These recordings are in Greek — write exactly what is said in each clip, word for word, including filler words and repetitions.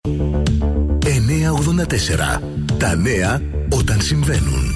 εννιακόσια ογδόντα τέσσερα. Τα νέα όταν συμβαίνουν.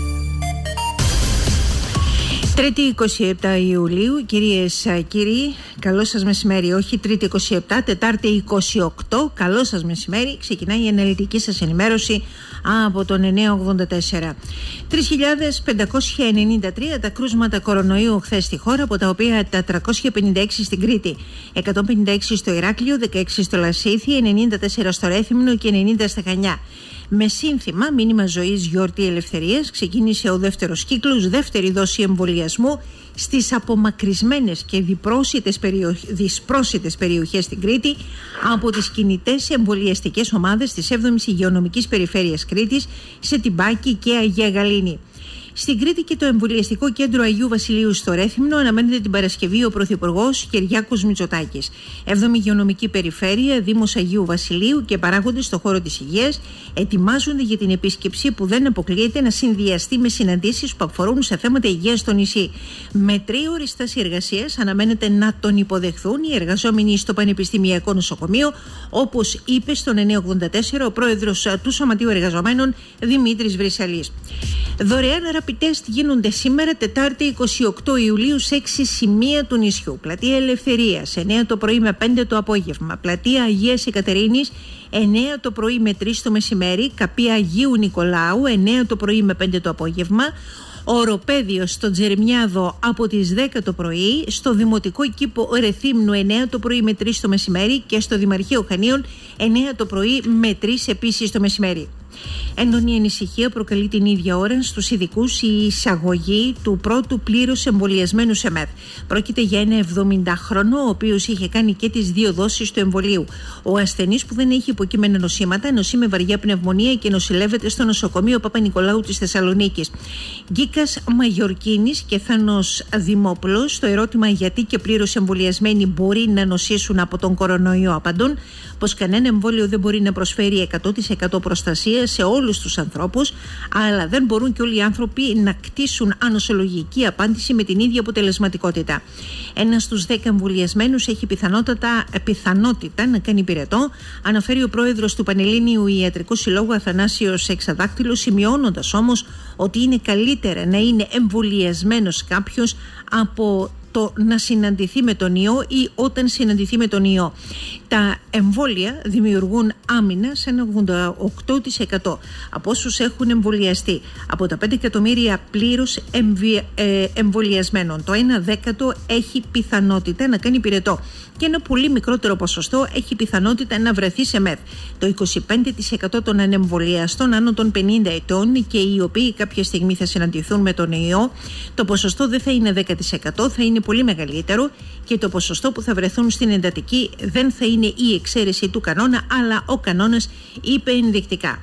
Τρίτη είκοσι επτά Ιουλίου, κυρίες, κύριοι, καλό σας μεσημέρι. Όχι Τρίτη είκοσι επτά, Τετάρτη είκοσι οκτώ, καλό σας μεσημέρι. Ξεκινάει η αναλυτική σας ενημέρωση από τον εννιακόσια ογδόντα τέσσερα. τρεις χιλιάδες πεντακόσια ενενήντα τρία τα κρούσματα κορονοϊού χθες στη χώρα, από τα οποία τα τριακόσια πενήντα έξι στην Κρήτη, εκατόν πενήντα έξι στο Ηράκλειο, δεκαέξι στο Λασίθι, ενενήντα τέσσερα στο Ρέθυμνο και ενενήντα στα Χανιά. Με σύνθημα «Μήνυμα ζωής, γιορτή ελευθερίας» ξεκίνησε ο δεύτερος κύκλος, δεύτερη δόση εμβολιασμού στις απομακρυσμένες και διπρόσιτες περιοχ... δυσπρόσιτες περιοχές στην Κρήτη από τις κινητές εμβολιαστικές ομάδες της έβδομης Υγειονομικής Περιφέρειας Κρήτης σε Τιμπάκη και Αγία Γαλήνη. Στην Κρήτη και το εμβολιαστικό κέντρο Αγίου Βασιλείου στο Ρέθυμνο αναμένεται την Παρασκευή ο Πρωθυπουργός Κυριάκος Μητσοτάκης. έβδομη Υγειονομική Περιφέρεια, Δήμος Αγίου Βασιλείου και παράγοντες στον χώρο της υγείας ετοιμάζονται για την επίσκεψη που δεν αποκλείεται να συνδυαστεί με συναντήσεις που αφορούν σε θέματα υγείας στο νησί. Με τρίωρη στάση εργασίας αναμένεται να τον υποδεχθούν οι εργαζόμενοι στο Πανεπιστημιακό Νοσοκομείο, όπως είπε στον εννιακόσια ογδόντα τέσσερα ο πρόεδρος του Σωματείου Εργαζομένων Δημήτρης Βρυσαλής. Δωρεάν rapid test γίνονται σήμερα, Τετάρτη είκοσι οκτώ Ιουλίου, σε έξι σημεία του νησιού. Πλατεία Ελευθερίας, εννιά το πρωί με πέντε το απόγευμα. Πλατεία Αγίας Εκατερίνης, εννιά το πρωί με τρεις το μεσημέρι. Καπία Αγίου Νικολάου, εννιά το πρωί με πέντε το απόγευμα. Οροπέδιο στο Τζερμιάδο από τις δέκα το πρωί, στο Δημοτικό Κήπο Ρεθύμνου εννιά το πρωί με τρεις το μεσημέρι και στο Δημαρχείο Χανίων εννιά το πρωί με τρεις επίσης το μεσημέρι. Έντονη ανησυχία προκαλεί την ίδια ώρα στους ειδικούς η εισαγωγή του πρώτου πλήρως εμβολιασμένου σε ΜΕΘ. Πρόκειται για ένα εβδομηντάχρονο, ο οποίος είχε κάνει και τις δύο δόσεις του εμβολίου. Ο ασθενής, που δεν έχει υποκείμενα νοσήματα, νοσεί με βαριά πνευμονία και νοσηλεύεται στο νοσοκομείο Παπα-Νικολάου της Θεσσαλονίκης. Γκίκας Μαγιορκίνης και Θάνος Δημόπουλος, στο ερώτημα γιατί και πλήρως εμβολιασμένοι μπορεί να νοσήσουν από τον κορονοϊό, απαντούν πως κανένα εμβόλιο δεν μπορεί να προσφέρει εκατό τοις εκατό προστασία σε όλους τους ανθρώπους, αλλά δεν μπορούν και όλοι οι άνθρωποι να κτίσουν ανοσολογική απάντηση με την ίδια αποτελεσματικότητα. Ένας στους δέκα εμβολιασμένους έχει πιθανότητα, πιθανότητα να κάνει πυρετό, αναφέρει ο πρόεδρος του Πανελλήνιου Ιατρικού Συλλόγου Αθανάσιος Εξαδάκτυλος, σημειώνοντας όμως ότι είναι καλύτερα να είναι εμβολιασμένος κάποιος από το να συναντηθεί με τον ιό ή όταν συναντηθεί με τον ιό. Τα εμβόλια δημιουργούν άμυνα σε ένα ογδόντα οκτώ τοις εκατό από όσους έχουν εμβολιαστεί. Από τα πέντε εκατομμύρια πλήρως εμβι... ε, εμβολιασμένων, το ένα δέκατο έχει πιθανότητα να κάνει πυρετό και ένα πολύ μικρότερο ποσοστό έχει πιθανότητα να βρεθεί σε ΜΕΘ. Το είκοσι πέντε τοις εκατό των ανεμβολιαστών άνω των πενήντα ετών και οι οποίοι κάποια στιγμή θα συναντηθούν με τον ιό, το ποσοστό δεν θα είναι δέκα τοις εκατό, θα είναι πολύ μεγαλύτερο και το ποσοστό που θα βρεθούν στην εντατική δεν θα είναι η εξαίρεση του κανόνα, αλλά ο κανόνας, είπε ενδεικτικά.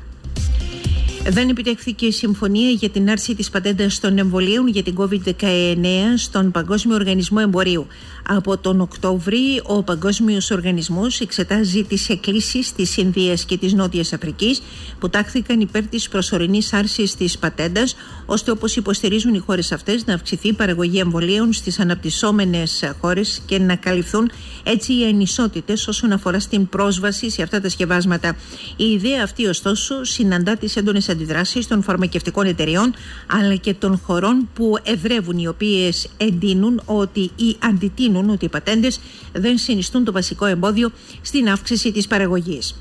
Δεν επιτεύχθηκε συμφωνία για την άρση της πατέντας των εμβολίων για την κόβιντ δεκαεννέα στον Παγκόσμιο Οργανισμό Εμπορίου. Από τον Οκτώβρη, ο Παγκόσμιος Οργανισμός εξετάζει τις εκκλήσεις της Ινδίας και της Νότιας Αφρικής που τάχθηκαν υπέρ της προσωρινής άρσης της πατέντας, ώστε, όπως υποστηρίζουν οι χώρες αυτές, να αυξηθεί η παραγωγή εμβολίων στις αναπτυσσόμενες χώρες και να καλυφθούν έτσι οι ανισότητες όσον αφορά στην πρόσβαση σε αυτά τα σκευάσματα. Η ιδέα αυτή, ωστόσο, συναντά τις έντονες αντιδράσεις των φαρμακευτικών εταιριών αλλά και των χωρών που εδρεύουν, οι οποίες εντείνουν ότι ή αντιτείνουν ότι οι πατέντες δεν συνιστούν το βασικό εμπόδιο στην αύξηση της παραγωγής.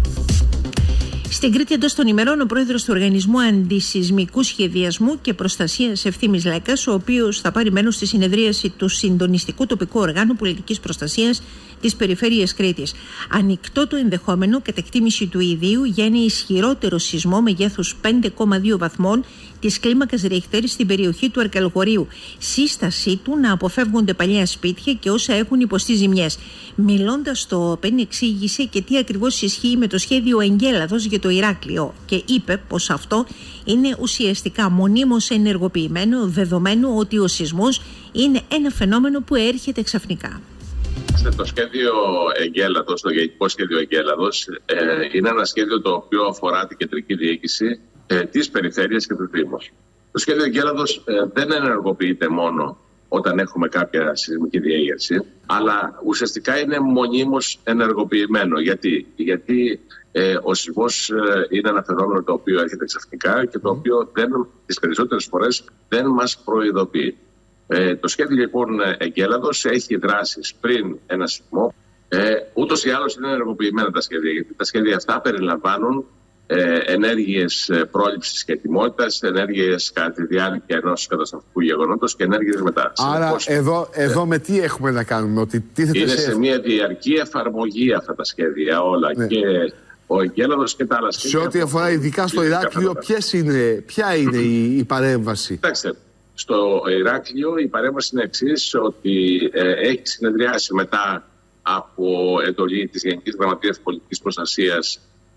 Στην Κρήτη, εντός των ημερών, ο πρόεδρος του Οργανισμού Αντισυσμικού Σχεδιασμού και Προστασίας, Ευθύμης Λέκας, ο οποίος θα πάρει μέρος στη συνεδρίαση του Συντονιστικού Τοπικού Οργάνου Πολιτικής Προστασίας της Περιφέρειας Κρήτης. Ανοιχτό το ενδεχόμενο, κατά εκτίμηση του ιδίου, για ένα ισχυρότερο σεισμό μεγέθους πέντε κόμμα δύο βαθμών της κλίμακας Ρίχτερ στην περιοχή του Αρκαλοχωρίου. Σύστασή του να αποφεύγονται παλιά σπίτια και όσα έχουν υποστεί ζημιές. Μιλώντας στο ΟΠΕΝ, εξήγησε και τι ακριβώς ισχύει με το σχέδιο Εγκέλαδος για το Ηράκλειο και είπε πως αυτό είναι ουσιαστικά μονίμως ενεργοποιημένο, δεδομένου ότι ο σεισμός είναι ένα φαινόμενο που έρχεται ξαφνικά. Το σχέδιο Εγκέλαδος, το γενικό σχέδιο Εγκέλαδος, ε, είναι ένα σχέδιο το οποίο αφορά την κεντρική διοίκηση ε, της περιφέρειας και του Δήμου. Το σχέδιο Εγκέλαδος ε, δεν ενεργοποιείται μόνο όταν έχουμε κάποια σεισμική διέγερση, αλλά ουσιαστικά είναι μονίμως ενεργοποιημένο. Γιατί, Γιατί ε, ο σεισμός ε, είναι ένα φαινόμενο το οποίο έρχεται ξαφνικά και το οποίο δεν, τις περισσότερες φορές δεν μας προειδοποιεί. Ε, το σχέδιο λοιπόν Εγκέλαδος έχει δράσεις πριν ένα σεισμό. Ε, ούτως ή άλλως είναι ενεργοποιημένα τα σχέδια, γιατί τα σχέδια αυτά περιλαμβάνουν ε, ενέργειες πρόληψης και ετοιμότητας, ενέργειες κατά τη διάρκεια ενός καταστροφικού γεγονότος και ενέργειες μετά. Άρα Συνεπώς, εδώ, εδώ ε, με τι έχουμε να κάνουμε, ότι τίθεται είναι σε... σε μια διαρκή εφαρμογή αυτά τα σχέδια όλα, ναι. Και ο Εγκέλαδος και τα άλλα σχέδια. Σε ό,τι αφορά ειδικά στο Ηράκλειο, είναι, ποια είναι η, η παρέμβαση? Κοιτάξτε, στο Ηράκλειο η παρέμβαση είναι εξής, ότι ε, έχει συνεδριάσει μετά από εντολή της Γενικής Γραμματείας Πολιτικής Προστασίας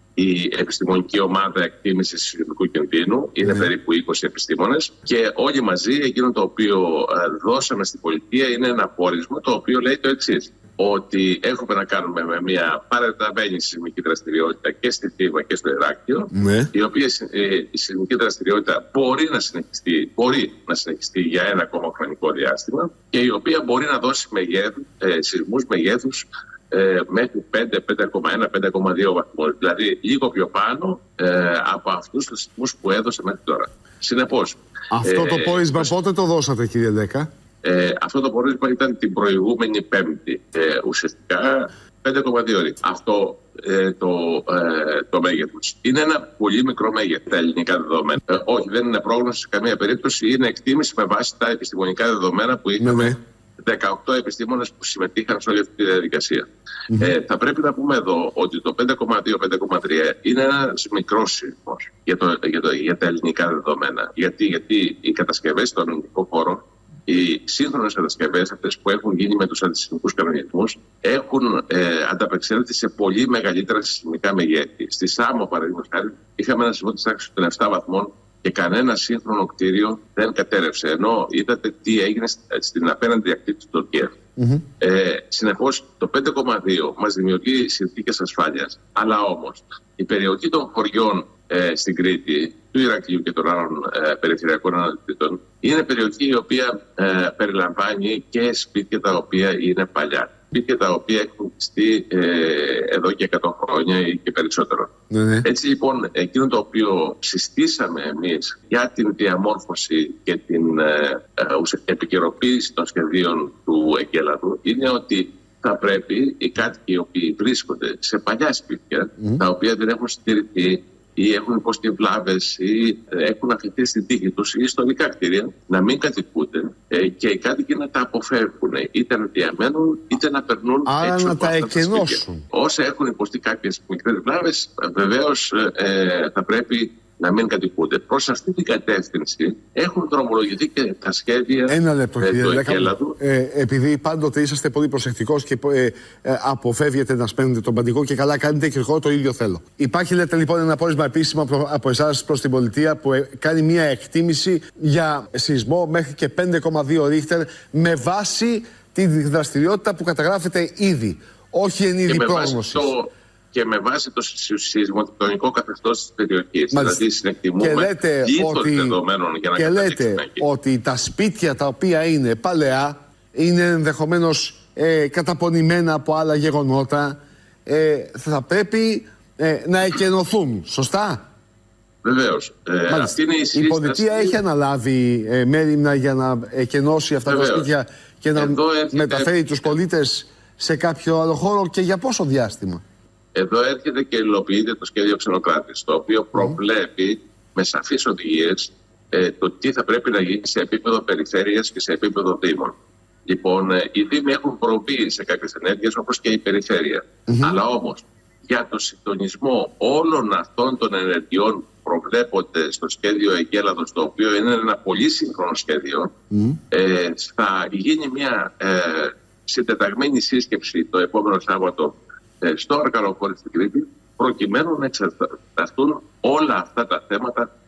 η επιστημονική ομάδα εκτίμησης σεισμικού κινδύνου. Είναι mm. περίπου είκοσι επιστήμονες και όλοι μαζί εκείνο το οποίο ε, δώσαμε στην πολιτεία είναι ένα πόρισμα το οποίο λέει το εξής, ότι έχουμε να κάνουμε με μια παρατεταμένη σεισμική δραστηριότητα και στη Θήβα και στο Ηράκλειο, mm. η οποία ε, η σεισμική δραστηριότητα μπορεί να συνεχιστεί, μπορεί να συνεχιστεί για ένα ακόμα χρονικό διάστημα και η οποία μπορεί να δώσει μεγέθου, ε, σεισμούς μεγέθους Ε, μέχρι πέντε, πέντε κόμμα ένα, πέντε κόμμα δύο βαθμούς, δηλαδή λίγο πιο πάνω ε, από αυτούς τους σεισμούς που έδωσε μέχρι τώρα. Συνεπώς, αυτό ε, το πόρισμα ε, πότε το δώσατε, κύριε Λέκα? Ε, αυτό το πόρισμα ήταν την προηγούμενη Πέμπτη. Ε, ουσιαστικά πέντε κόμμα δύο. Αυτό ε, το, ε, το μέγεθος. Είναι ένα πολύ μικρό μέγεθος τα ελληνικά δεδομένα. Ε, όχι, δεν είναι πρόγνωση σε καμία περίπτωση. Είναι εκτίμηση με βάση τα επιστημονικά δεδομένα που είχαμε. Ναι, ναι. δεκαοκτώ επιστήμονες που συμμετείχαν σε όλη αυτή τη διαδικασία. Mm-hmm. Ε, θα πρέπει να πούμε εδώ ότι το πέντε κόμμα δύο πέντε κόμμα τρία είναι ένας μικρός σεισμός για, το, για, το, για τα ελληνικά δεδομένα. Γιατί, γιατί οι κατασκευές στον ελληνικό χώρο, οι σύγχρονες κατασκευές αυτές που έχουν γίνει με τους αντισεισμικούς κανονισμούς, έχουν ε, ανταπεξέλθει σε πολύ μεγαλύτερα σεισμικά μεγέθη. Στη Σάμο, παραδείγματος χάρη, είχαμε ένα σεισμό της τάξης των επτά βαθμών και κανένα σύγχρονο κτίριο δεν κατέρευσε. Ενώ είδατε τι έγινε στην απέναντι ακτή της Τουρκίας. Mm-hmm. Ε, συνεπώς, το πέντε κόμμα δύο μας δημιουργεί συνθήκες ασφάλειας. Αλλά όμως, η περιοχή των χωριών ε, στην Κρήτη, του Ηρακλείου και των άλλων ε, περιφερειακών αναλυτήτων, είναι περιοχή η οποία ε, περιλαμβάνει και σπίτια τα οποία είναι παλιά. Σπίτια τα οποία έχουν χτιστεί ε, εδώ και εκατό χρόνια ή και περισσότερο. Mm-hmm. Έτσι λοιπόν, εκείνο το οποίο συστήσαμε εμείς για την διαμόρφωση και την ε, ε, επικαιροποίηση των σχεδίων του Εγκέλαδου είναι ότι θα πρέπει οι κάτοικοι οι οποίοι βρίσκονται σε παλιά σπίτια, mm-hmm. τα οποία δεν έχουν συντηρηθεί ή έχουν υποστεί βλάβες ή έχουν αφαιθεί στην τύχη τους ή ιστορικά κτίρια, να μην κατοικούνται ε, και οι κάτοικοι να τα αποφεύγουν, είτε να διαμένουν είτε να περνούν άρα έξω να από τα εκενώσουν. Όσα έχουν υποστεί κάποιες μικρές βλάβες, βεβαίως ε, θα πρέπει να μην κατοικούνται. Προς αυτή την κατεύθυνση έχουν δρομολογηθεί και τα σχέδια. Ένα λεπτό, ε, κύριε του Λέκα, ε, επειδή πάντοτε είσαστε πολύ προσεκτικός και ε, ε, αποφεύγετε να σπαίνετε τον παντικό και καλά κάνετε και εγώ το ίδιο θέλω. Υπάρχει, λέτε λοιπόν, ένα πόρισμα επίσημα από, από εσάς προς την πολιτεία που ε, κάνει μια εκτίμηση για σεισμό μέχρι και πέντε κόμμα δύο ρίχτερ με βάση τη δραστηριότητα που καταγράφεται ήδη. Όχι εν είδη πρόγνωσης. Και με βάση το σεισμοκτονικό καθεστώς της περιοχής. Δηλαδή συνεκτιμούμε και λέτε ότι, δεδομένων για να και λέτε ότι τα σπίτια τα οποία είναι παλαιά, είναι ενδεχομένως ε, καταπονημένα από άλλα γεγονότα, ε, θα πρέπει ε, να εκενωθούν. Σωστά? Βεβαίως. Ε, αυτή είναι η, η πολιτεία έχει αναλάβει ε, μέρημνα για να εκενώσει αυτά Βεβαίως. τα σπίτια και να έρχεται... μεταφέρει τους πολίτες σε κάποιο άλλο χώρο, και για πόσο διάστημα? Εδώ έρχεται και υλοποιείται το σχέδιο Ξενοκράτης, το οποίο προβλέπει mm. με σαφείς οδηγίες ε, το τι θα πρέπει να γίνει σε επίπεδο περιφέρειας και σε επίπεδο δήμων. Λοιπόν, ε, οι δήμοι έχουν προβεί σε κάποιες ενέργειες όπως και η περιφέρεια. Mm-hmm. Αλλά όμως, για το συντονισμό όλων αυτών των ενεργειών που προβλέπονται στο σχέδιο Εγκέλαδος, το οποίο είναι ένα πολύ σύγχρονο σχέδιο, mm. ε, θα γίνει μια ε, συντεταγμένη σύσκεψη το επόμενο Σάββατο στο Αρκαλοχώρι στην Κρήτη, προκειμένου να εξεταστούν όλα αυτά τα θέματα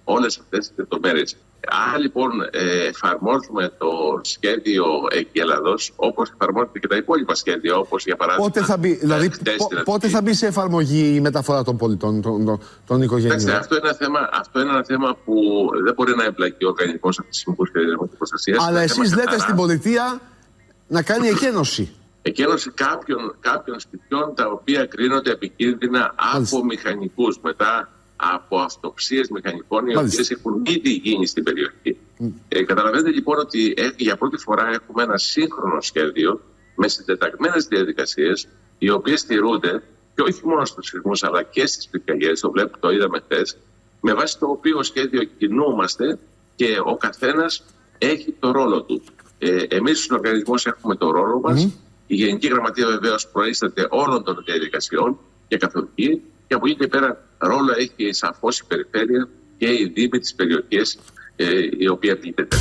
όλες αυτές τις λεπτομέρειες. Αν λοιπόν ε, εφαρμόζουμε το σχέδιο Εγκέλαδος, όπως εφαρμόζεται και τα υπόλοιπα σχέδια, όπως για παράδειγμα. Πότε θα μπει, δηλαδή, πό, πότε θα μπει σε εφαρμογή η μεταφορά των πολιτών, των, των, των οικογενειών? Αυτό είναι, ένα θέμα, αυτό είναι ένα θέμα που δεν μπορεί να εμπλακεί ο οργανισμός αυτοσχημικού σχεδιασμού και προστασίας. Αλλά εσείς λέτε στην πολιτεία να κάνει εκένωση. Εκένωση κάποιων, κάποιων σπιτιών τα οποία κρίνονται επικίνδυνα από μηχανικούς μετά. Από αυτοψίες μηχανικών, οι οποίες έχουν ήδη γίνει στην περιοχή. Mm. Ε, καταλαβαίνετε λοιπόν ότι ε, για πρώτη φορά έχουμε ένα σύγχρονο σχέδιο με συντεταγμένες διαδικασίες, οι οποίες στηρούνται και όχι μόνο στους σεισμούς αλλά και στις πυρκαγιές. Το βλέπουμε, το είδαμε χθες. Με βάση το οποίο σχέδιο κινούμαστε και ο καθένας έχει το ρόλο του. Ε, εμείς στον οργανισμό έχουμε το ρόλο μας. Mm. Η Γενική Γραμματεία βεβαίως προείσταται όλων των διαδικασιών και καθοδηγεί. Και από εκεί και πέρα ρόλο έχει σαφώς η περιφέρεια και οι δήμοι της περιοχής ε, η οποία πλήττεται.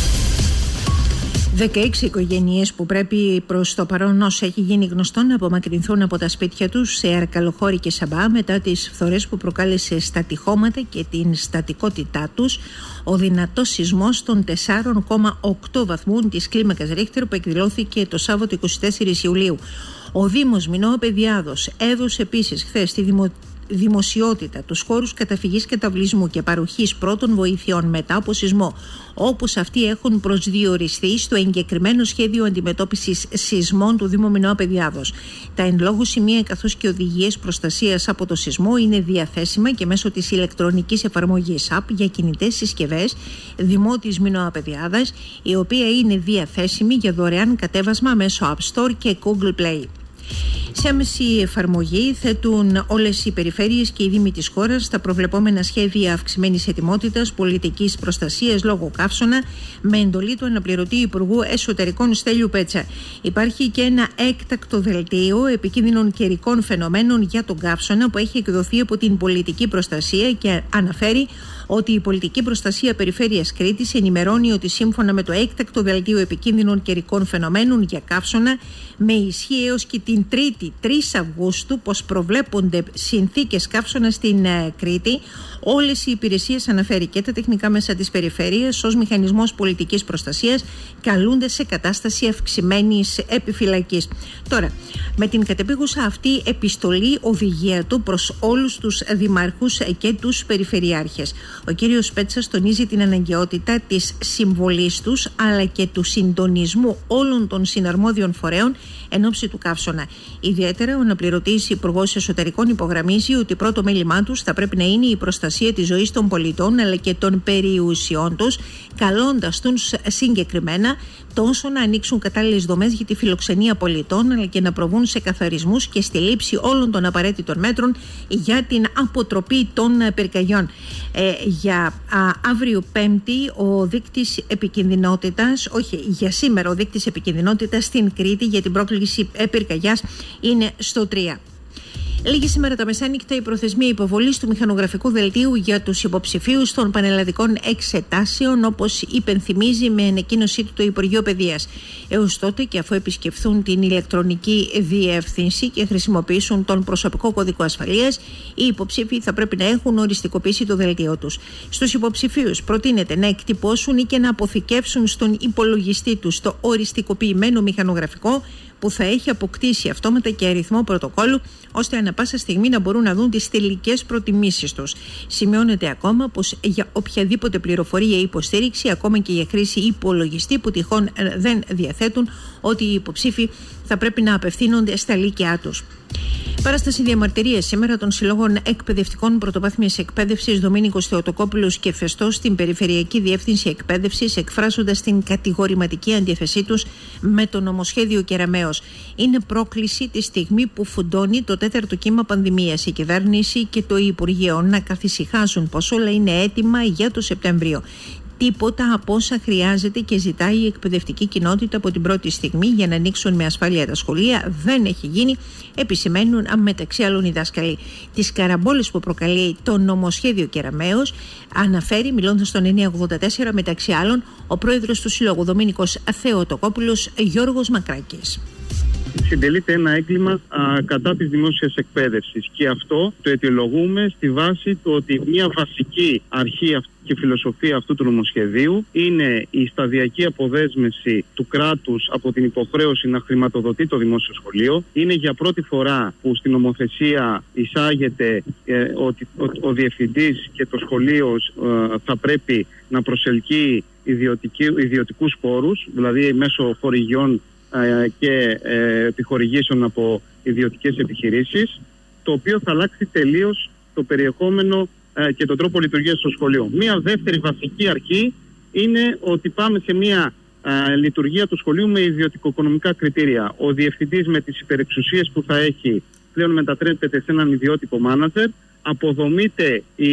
δεκαέξι οικογένειες που πρέπει προς το παρόν, όσο έχει γίνει γνωστό, να απομακρυνθούν από τα σπίτια τους σε Αρκαλοχώρη και Σαμπά μετά τις φθορές που προκάλεσε στα τυχώματα και την στατικότητά τους ο δυνατός σεισμός των τέσσερα κόμμα οκτώ βαθμών της κλίμακας Ρίχτερ που εκδηλώθηκε το Σάββατο εικοστή τέταρτη Ιουλίου. Ο Δήμος Μινώα Παιδιάδος έδωσε επίσης χθες τη δημο... δημοσιότητα τους χώρους καταφυγής καταβλισμού και παροχής πρώτων βοηθειών μετά από σεισμό, όπως αυτοί έχουν προσδιοριστεί στο εγκεκριμένο σχέδιο αντιμετώπισης σεισμών του Δήμου Μινώα Παιδιάδος. Τα εν λόγω σημεία καθώς και οδηγίες προστασίας από το σεισμό είναι διαθέσιμα και μέσω της ηλεκτρονικής εφαρμογής App για κινητές συσκευές Δημότης Μινώα Παιδιάδας, η οποία είναι διαθέσιμη για δωρεάν κατέβασμα μέσω App Store και Google Play. Σε άμεση εφαρμογή θέτουν όλες οι περιφέρειες και οι δήμοι της χώρας στα προβλεπόμενα σχέδια αυξημένης ετοιμότητας πολιτικής προστασίας λόγω καύσωνα, με εντολή του αναπληρωτή Υπουργού Εσωτερικών Στέλιου Πέτσα. Υπάρχει και ένα έκτακτο δελτίο επικίνδυνων καιρικών φαινομένων για τον καύσωνα που έχει εκδοθεί από την πολιτική προστασία και αναφέρει ότι η πολιτική προστασία Περιφέρειας Κρήτης ενημερώνει ότι σύμφωνα με το έκτακτο δελτίο επικίνδυνων καιρικών φαινομένων για καύσωνα, με ισχύ έως και την Τρίτη τρεις Αυγούστου, πως προβλέπονται συνθήκες καύσωνα στην uh, Κρήτη, όλες οι υπηρεσίες, αναφέρει και τα τεχνικά μέσα της περιφέρειας, ως μηχανισμός πολιτικής προστασίας καλούνται σε κατάσταση αυξημένης επιφυλακής. Τώρα, με την κατεπίγουσα αυτή επιστολή οδηγία του προς όλους τους δημάρχους και τους περιφερειάρχες, ο κύριος Πέτσας τονίζει την αναγκαιότητα της συμβολής τους αλλά και του συντονισμού όλων των συναρμόδιων φορέων εν ώψη του καύσωνα. Ιδιαίτερα, ο αναπληρωτής Υπουργός Εσωτερικών υπογραμμίζει ότι πρώτο μέλημά τους θα πρέπει να είναι η προστασία της ζωής των πολιτών αλλά και των περιουσιών τους, καλώντας τους συγκεκριμένα τόσο να ανοίξουν κατάλληλες δομές για τη φιλοξενία πολιτών αλλά και να προβούν σε καθαρισμούς και στη λήψη όλων των απαραίτητων μέτρων για την αποτροπή των πυρκαγιών. Ε, για α, αύριο Πέμπτη ο δείκτης επικινδυνότητας, όχι για σήμερα ο δείκτης επικινδυνότητας στην Κρήτη για την πρόκληση πυρκαγιάς είναι στο τρία. Λίγη σήμερα τα μεσάνυχτα η προθεσμία υποβολής του μηχανογραφικού δελτίου για τους υποψηφίους των πανελλαδικών εξετάσεων, όπως υπενθυμίζει με ανακοίνωσή του το Υπουργείο Παιδείας. Έως τότε, και αφού επισκεφθούν την ηλεκτρονική διεύθυνση και χρησιμοποιήσουν τον προσωπικό κωδικό ασφαλείας, οι υποψήφοι θα πρέπει να έχουν οριστικοποιήσει το δελτίο τους. Στους υποψηφίους προτείνεται να εκτυπώσουν ή και να αποθηκεύσουν στον υπολογιστή τους το οριστικοποιημένο μηχανογραφικό, που θα έχει αποκτήσει αυτόματα και αριθμό πρωτοκόλλου, ώστε ανά πάσα στιγμή να μπορούν να δουν τις τελικές προτιμήσεις τους. Σημειώνεται ακόμα πως για οποιαδήποτε πληροφορία ή υποστήριξη, ακόμα και για χρήση υπολογιστή που τυχόν δεν διαθέτουν, ότι οι υποψήφοι θα πρέπει να απευθύνονται στα λύκειά τους. Παράσταση διαμαρτυρίας σήμερα των Συλλόγων Εκπαιδευτικών Πρωτοβάθμιας Εκπαίδευσης Δομήνικος Θεοτοκόπουλος και Φεστός στην Περιφερειακή Διεύθυνση Εκπαίδευσης, εκφράζοντας την κατηγορηματική αντίθεσή τους με το νομοσχέδιο Κεραμέως. Είναι πρόκληση τη στιγμή που φουντώνει το τέταρτο κύμα πανδημίας. Η κυβέρνηση και το Υπουργείο να καθησυχάζουν πως όλα είναι έτοιμα για το Σεπτέμβριο. Τίποτα από όσα χρειάζεται και ζητάει η εκπαιδευτική κοινότητα από την πρώτη στιγμή για να ανοίξουν με ασφάλεια τα σχολεία δεν έχει γίνει, επισημαίνουν μεταξύ άλλων οι δάσκαλοι. Τις καραμπόλες που προκαλεί το νομοσχέδιο Κεραμέως αναφέρει, μιλώντας στον εννιακόσια ογδόντα τέσσερα, μεταξύ άλλων ο πρόεδρος του Συλλόγου Δομήνικος Θεοτοκόπουλος Γιώργος Μακράκης. συντελείται ένα έγκλημα α, κατά της δημόσιας εκπαίδευσης. Και αυτό το αιτιολογούμε στη βάση του ότι μια βασική αρχή και φιλοσοφία αυτού του νομοσχεδίου είναι η σταδιακή αποδέσμευση του κράτους από την υποχρέωση να χρηματοδοτεί το δημόσιο σχολείο. Είναι για πρώτη φορά που στην νομοθεσία εισάγεται ε, ότι ο, ο διευθυντής και το σχολείο ε, θα πρέπει να προσελκύει ιδιωτικούς πόρους, δηλαδή μέσω χορηγιών ε, και ε, επιχορηγήσεων από ιδιωτικές επιχειρήσεις, το οποίο θα αλλάξει τελείως το περιεχόμενο και τον τρόπο λειτουργίας στο σχολείο. Μία δεύτερη βασική αρχή είναι ότι πάμε σε μία α, λειτουργία του σχολείου με ιδιωτικοοικονομικά κριτήρια. Ο διευθυντής με τις υπερεξουσίες που θα έχει πλέον μετατρέπεται σε έναν ιδιώτικο μάνατζερ, αποδομείται η,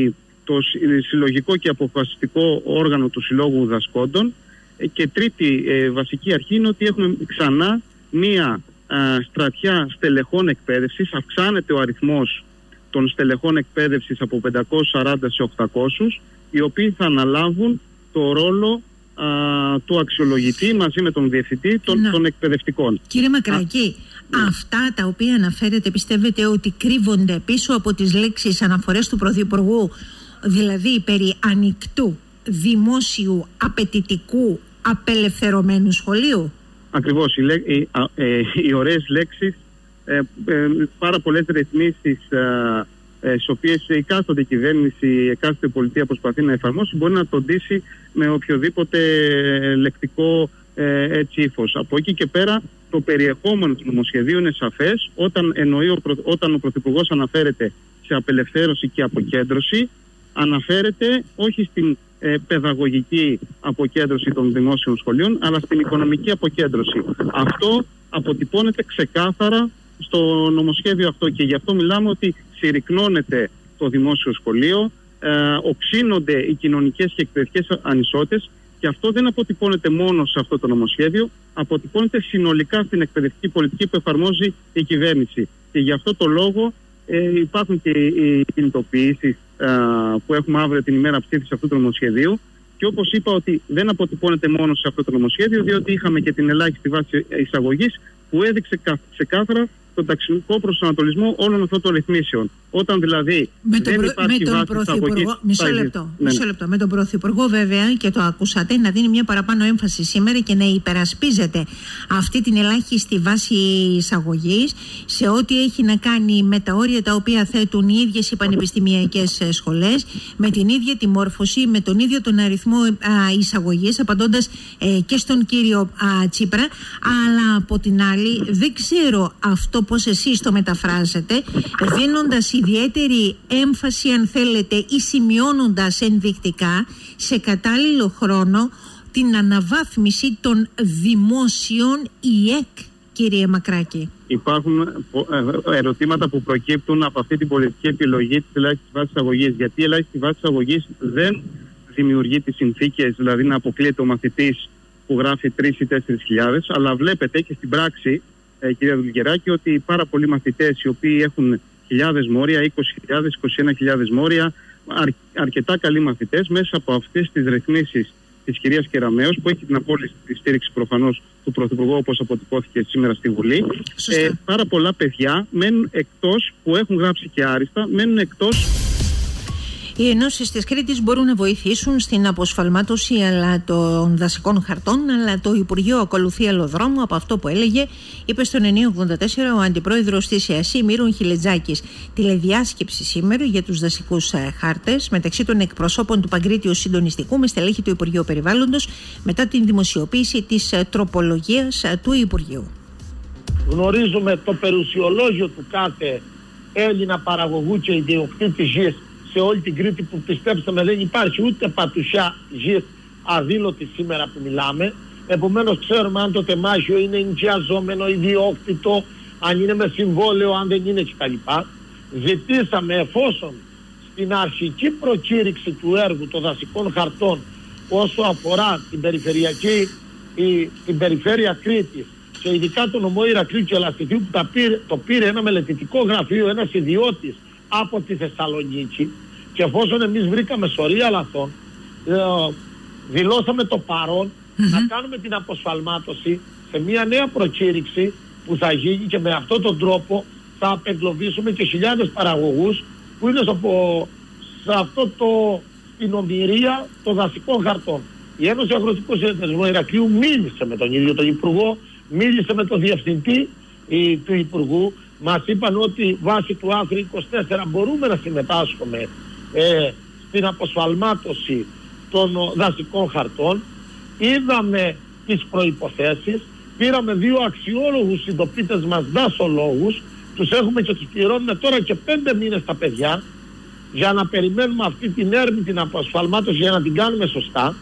το συλλογικό και αποφασιστικό όργανο του Συλλόγου Δασκόντων και τρίτη ε, βασική αρχή είναι ότι έχουμε ξανά μία α, στρατιά στελεχών εκπαίδευσης, αυξάνεται ο αριθμός των στελεχών εκπαίδευσης από πεντακόσιους σαράντα σε οκτακόσιους, οι οποίοι θα αναλάβουν το ρόλο α, του αξιολογητή μαζί με τον διευθυντή των, των εκπαιδευτικών. Κύριε Μακράκη, α, αυτά τα οποία αναφέρετε πιστεύετε ότι κρύβονται πίσω από τις λέξεις αναφορές του Πρωθυπουργού, δηλαδή περί ανοιχτού, δημόσιου, απαιτητικού, απελευθερωμένου σχολείου? Ακριβώς, οι, οι, ε, οι ωραίες λέξεις, Ε, ε, πάρα πολλές ρυθμίσεις ε, ε, στις οποίες η εκάστοτε κυβέρνηση, η εκάστοτε πολιτεία προσπαθεί να εφαρμόσει, μπορεί να το ντύσει με οποιοδήποτε λεκτικό ε, έτσι ύφος. Από εκεί και πέρα το περιεχόμενο του νομοσχεδίου είναι σαφές. Όταν, εννοεί ο, όταν ο Πρωθυπουργός αναφέρεται σε απελευθέρωση και αποκέντρωση, αναφέρεται όχι στην ε, παιδαγωγική αποκέντρωση των δημόσιων σχολείων, αλλά στην οικονομική αποκέντρωση. Αυτό αποτυπώνεται ξεκάθαρα στο νομοσχέδιο αυτό και γι' αυτό μιλάμε ότι συρρυκνώνεται το δημόσιο σχολείο, ε, οξύνονται οι κοινωνικές και εκπαιδευτικές ανισότητες και αυτό δεν αποτυπώνεται μόνο σε αυτό το νομοσχέδιο, αποτυπώνεται συνολικά στην εκπαιδευτική πολιτική που εφαρμόζει η κυβέρνηση. Και γι' αυτό το λόγο ε, υπάρχουν και οι κινητοποιήσεις ε, που έχουμε αύριο την ημέρα ψήφισης αυτού του νομοσχεδίου. Και όπως είπα, ότι δεν αποτυπώνεται μόνο σε αυτό το νομοσχέδιο, διότι είχαμε και την ελάχιστη βάση εισαγωγής που έδειξε ξεκάθαρα τον ταξινομικό προσανατολισμό όλων αυτών των ρυθμίσεων. Όταν δηλαδή με δεν τον, υπάρχει με τον βάση Πρωθυπουργό, μισό λεπτό, ναι, μισό λεπτό. Με τον Πρωθυπουργό βέβαια, και το ακούσατε, να δίνει μια παραπάνω έμφαση σήμερα και να υπερασπίζεται αυτή την ελάχιστη βάση εισαγωγής σε ό,τι έχει να κάνει με τα όρια τα οποία θέτουν οι ίδιες οι πανεπιστημιακές σχολές, με την ίδια τη μόρφωση, με τον ίδιο τον αριθμό εισαγωγής, απαντώντας ε, και στον κύριο α, Τσίπρα. Αλλά από την άλλη δεν ξέρω αυτό πώς εσείς το μεταφράζετε, δίνοντας ιδιαίτερη έμφαση, αν θέλετε, ή σημειώνοντας ενδεικτικά σε κατάλληλο χρόνο την αναβάθμιση των δημόσιων ι ε κ, κύριε Μακράκη. Υπάρχουν ερωτήματα που προκύπτουν από αυτή την πολιτική επιλογή της ελάχιστης βάσης αγωγής. Γιατί η ελάχιστη βάση αγωγής δεν δημιουργεί τις συνθήκες, δηλαδή να αποκλείεται ο μαθητής που γράφει τρεις ή τέσσερις χιλιάδες, αλλά βλέπετε και στην πράξη, ε, κυρία Δουλγεράκη, ότι πάρα πολλοί μαθητές οι οποίοι έχουν χιλιάδες μόρια, είκοσι χιλιάδες, είκοσι ένα χιλιάδες μόρια, αρ, αρκετά καλοί μαθητές, μέσα από αυτές τις ρυθμίσεις της κυρίας Κεραμέως, που έχει την απόλυτη στήριξη προφανώς του Πρωθυπουργού, όπως αποτυπώθηκε σήμερα στη Βουλή, ε, πάρα πολλά παιδιά μένουν εκτός, που έχουν γράψει και άριστα, μένουν εκτός. Οι ενώσεις της Κρήτης μπορούν να βοηθήσουν στην αποσφαλμάτωση αλλά των δασικών χαρτών, αλλά το Υπουργείο ακολουθεί άλλο δρόμο από αυτό που έλεγε, είπε στον εννιά ογδόντα τέσσερα ο Αντιπρόεδρος της ΕΑΣΥ, Μύρων Χιλετζάκης. Τηλεδιάσκεψη σήμερα για τους δασικούς χάρτες μεταξύ των εκπροσώπων του Παγκρίτιου Συντονιστικού με στελέχη του Υπουργείου Περιβάλλοντος μετά την δημοσιοποίηση της τροπολογίας του Υπουργείου. Γνωρίζουμε το περιουσιολόγιο του κάθε Έλληνα παραγωγού και ιδιοκτήτη γης σε όλη την Κρήτη, που πιστέψτε με δεν υπάρχει ούτε πατουσιά γης αδήλωτη σήμερα που μιλάμε. Επομένως ξέρουμε αν το τεμάχιο είναι ενοικιαζόμενο, ιδιόκτητο, αν είναι με συμβόλαιο, αν δεν είναι κτλ. Ζητήσαμε, εφόσον στην αρχική προκήρυξη του έργου των δασικών χαρτών όσο αφορά την περιφερειακή η, την περιφέρεια Κρήτης και ειδικά το νομό Ηρακλείου και Ελαστιθίου, που τα πήρε, το πήρε ένα μελετητικό γραφείο, ένας ιδιώτης από τη Θεσσαλονίκη, και εφόσον εμείς βρήκαμε σωρία λαθών, ε, δηλώσαμε το παρόν mm-hmm. να κάνουμε την αποσφαλμάτωση σε μια νέα προκήρυξη που θα γίνει και με αυτόν τον τρόπο θα απεγκλωβίσουμε και χιλιάδες παραγωγούς που είναι στο, σε αυτό το, την ομηρία των δασικών χαρτών. Η Ένωση Αγροτικού Συνεταιρισμού Ηρακλείου μίλησε με τον ίδιο τον Υπουργό, μίλησε με τον Διευθυντή η, του Υπουργού. Μας είπαν ότι βάσει του άρθρου είκοσι τέσσερα μπορούμε να συμμετάσχουμε ε, στην αποσφαλμάτωση των δασικών χαρτών. Είδαμε τις προϋποθέσεις, πήραμε δύο αξιόλογους συντοπίτες μας δασολόγους, τους έχουμε και τους πληρώνουμε τώρα και πέντε μήνες τα παιδιά για να περιμένουμε αυτή την έρμη την αποσφαλμάτωση για να την κάνουμε σωστά.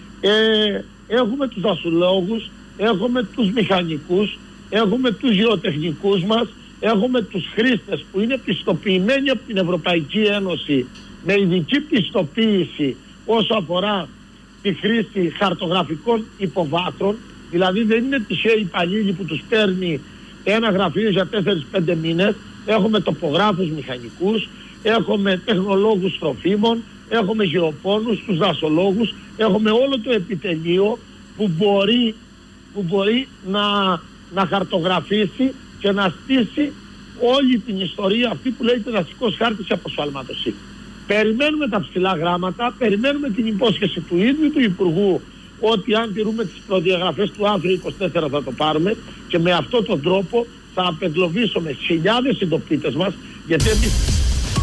Ε, έχουμε τους δασολόγους, έχουμε τους μηχανικούς, έχουμε τους γεωτεχνικούς μας, έχουμε τους χρήστες που είναι πιστοποιημένοι από την Ευρωπαϊκή Ένωση με ειδική πιστοποίηση όσο αφορά τη χρήση χαρτογραφικών υποβάθρων. Δηλαδή δεν είναι τυχαίοι υπαλλήλοι που τους παίρνει ένα γραφείο για τέσσερις πέντε μήνες. Έχουμε τοπογράφους μηχανικούς, έχουμε τεχνολόγους τροφίμων, έχουμε γεωπόνους, τους δασολόγους, έχουμε όλο το επιτελείο που μπορεί, που μπορεί να, να χαρτογραφήσει και να στήσει όλη την ιστορία αυτή που λέγεται δασικός χάρτης και αποσφαλμάτωση. Περιμένουμε τα ψηλά γράμματα, περιμένουμε την υπόσχεση του ίδιου του Υπουργού ότι αν τηρούμε τις προδιαγραφές του άρθρου είκοσι τέσσερα θα το πάρουμε και με αυτόν τον τρόπο θα απεγκλωβίσουμε χιλιάδες συντοπίτες μας, γιατί εμείς...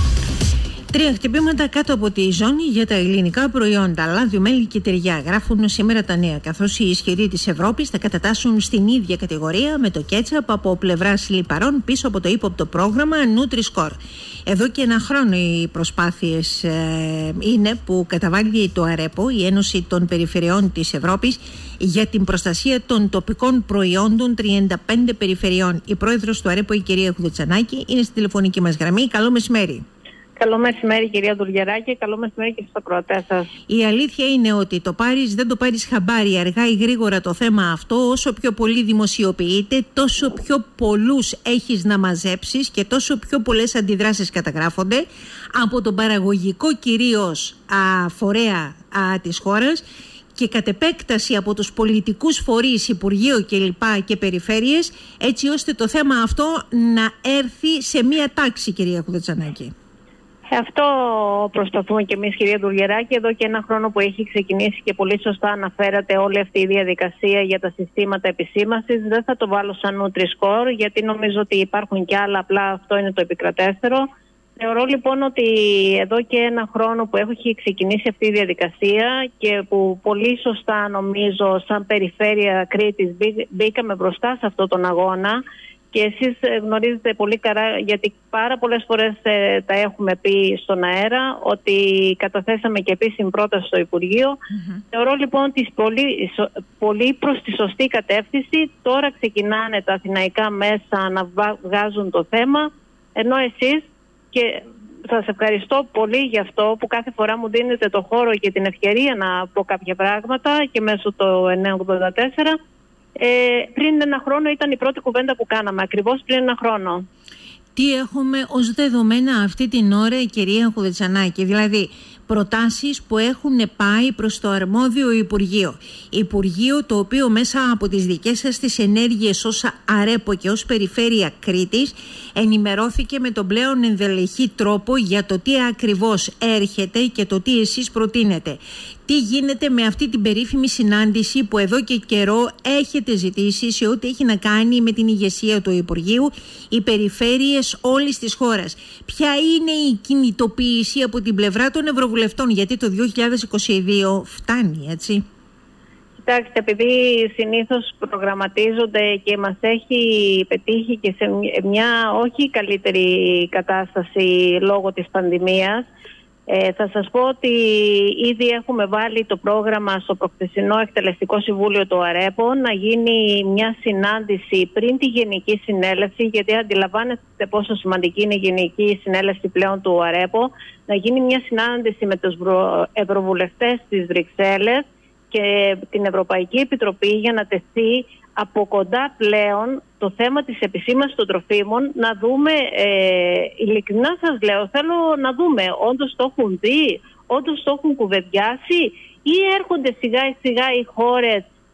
Τρία χτυπήματα κάτω από τη ζώνη για τα ελληνικά προϊόντα, λάδιο, μέλι και τυριά, γράφουν σήμερα τα νέα. Καθώς οι ισχυροί της Ευρώπης θα κατατάσσουν στην ίδια κατηγορία με το κέτσαπ από πλευράς λιπαρών πίσω από το ύποπτο πρόγραμμα Nutri-Score. Εδώ και ένα χρόνο οι προσπάθειες ε, είναι που καταβάλει το ΑΡΕΠΟ, η Ένωση των Περιφερειών της Ευρώπης, για την προστασία των τοπικών προϊόντων τριάντα πέντε περιφερειών. Η πρόεδρος του ΑΡΕΠΟ, η κυρία Χουδοτσανάκη, είναι στη τηλεφωνική μας γραμμή. Καλό μεσημέρι. Καλό μεσημέρι, κυρία Ντουργεράκη, καλό μεσημέρι και στους ακροατές σας. Η αλήθεια είναι ότι το πάρεις, δεν το πάρεις χαμπάρι αργά ή γρήγορα το θέμα αυτό. Όσο πιο πολύ δημοσιοποιείται, τόσο πιο πολλούς έχεις να μαζέψεις και τόσο πιο πολλές αντιδράσεις καταγράφονται από τον παραγωγικό κυρίως α, φορέα α, της χώρας και κατ' επέκταση από τους πολιτικούς φορείς, Υπουργείο κλπ. Και περιφέρειες, έτσι ώστε το θέμα αυτό να έρθει σε μία τάξη, κυρία Χουδοτσανάκη. Αυτό προσπαθούμε και εμείς, κυρία Ντουργεράκη, εδώ και ένα χρόνο που έχει ξεκινήσει και πολύ σωστά αναφέρατε όλη αυτή η διαδικασία για τα συστήματα επισήμανσης. Δεν θα το βάλω σαν Nutri-Score, γιατί νομίζω ότι υπάρχουν κι άλλα, απλά αυτό είναι το επικρατέστερο. Θεωρώ λοιπόν ότι εδώ και ένα χρόνο που έχει ξεκινήσει αυτή η διαδικασία και που πολύ σωστά νομίζω σαν περιφέρεια Κρήτης μπήκαμε μπροστά σε αυτόν τον αγώνα. Και εσείς γνωρίζετε πολύ καλά, γιατί πάρα πολλές φορές ε, τα έχουμε πει στον αέρα, ότι καταθέσαμε και επίσημη πρόταση στο Υπουργείο. Mm-hmm. Θεωρώ λοιπόν ότι πολύ, πολύ προς τη σωστή κατεύθυνση. Τώρα ξεκινάνε τα αθηναϊκά μέσα να βγάζουν το θέμα, ενώ εσείς, και σας ευχαριστώ πολύ γι' αυτό που κάθε φορά μου δίνετε το χώρο και την ευκαιρία να πω κάποια πράγματα και μέσω το εννιακόσια ογδόντα τέσσερα, Ε, πριν ένα χρόνο ήταν η πρώτη κουβέντα που κάναμε, ακριβώς πριν ένα χρόνο. Τι έχουμε ως δεδομένα αυτή την ώρα, η κυρία Χουδοτσανάκη? Δηλαδή προτάσεις που έχουν πάει προς το αρμόδιο Υπουργείο. Υπουργείο το οποίο μέσα από τις δικές σας τις ενέργειες ως ΑΡΕΠΟ και ως Περιφέρεια Κρήτης ενημερώθηκε με τον πλέον ενδελεχή τρόπο για το τι ακριβώς έρχεται και το τι εσείς προτείνετε. Τι γίνεται με αυτή την περίφημη συνάντηση που εδώ και καιρό έχετε ζητήσει σε ό,τι έχει να κάνει με την ηγεσία του Υπουργείου, οι περιφέρειες όλης της χώρας? Ποια είναι η κινητοποίηση από την πλευρά των Ευρωβουλευτών, γιατί το δύο χιλιάδες είκοσι δύο φτάνει, έτσι? Κοιτάξτε, επειδή συνήθως προγραμματίζονται και μας έχει πετύχει και σε μια όχι καλύτερη κατάσταση λόγω της πανδημίας, Ε, θα σας πω ότι ήδη έχουμε βάλει το πρόγραμμα στο προχθεσινό εκτελεστικό συμβούλιο του ΑΡΕΠΟ να γίνει μια συνάντηση πριν τη Γενική Συνέλευση, γιατί αντιλαμβάνεστε πόσο σημαντική είναι η Γενική Συνέλευση πλέον του ΑΡΕΠΟ, να γίνει μια συνάντηση με τους ευρωβουλευτές της Βρυξέλλες και την Ευρωπαϊκή Επιτροπή για να τεθεί από κοντά πλέον το θέμα της επισήμανσης των τροφίμων, να δούμε, ε, ειλικρινά σας λέω, θέλω να δούμε όντως το έχουν δει, όντως το έχουν κουβεντιάσει ή έρχονται σιγά σιγά οι χώρες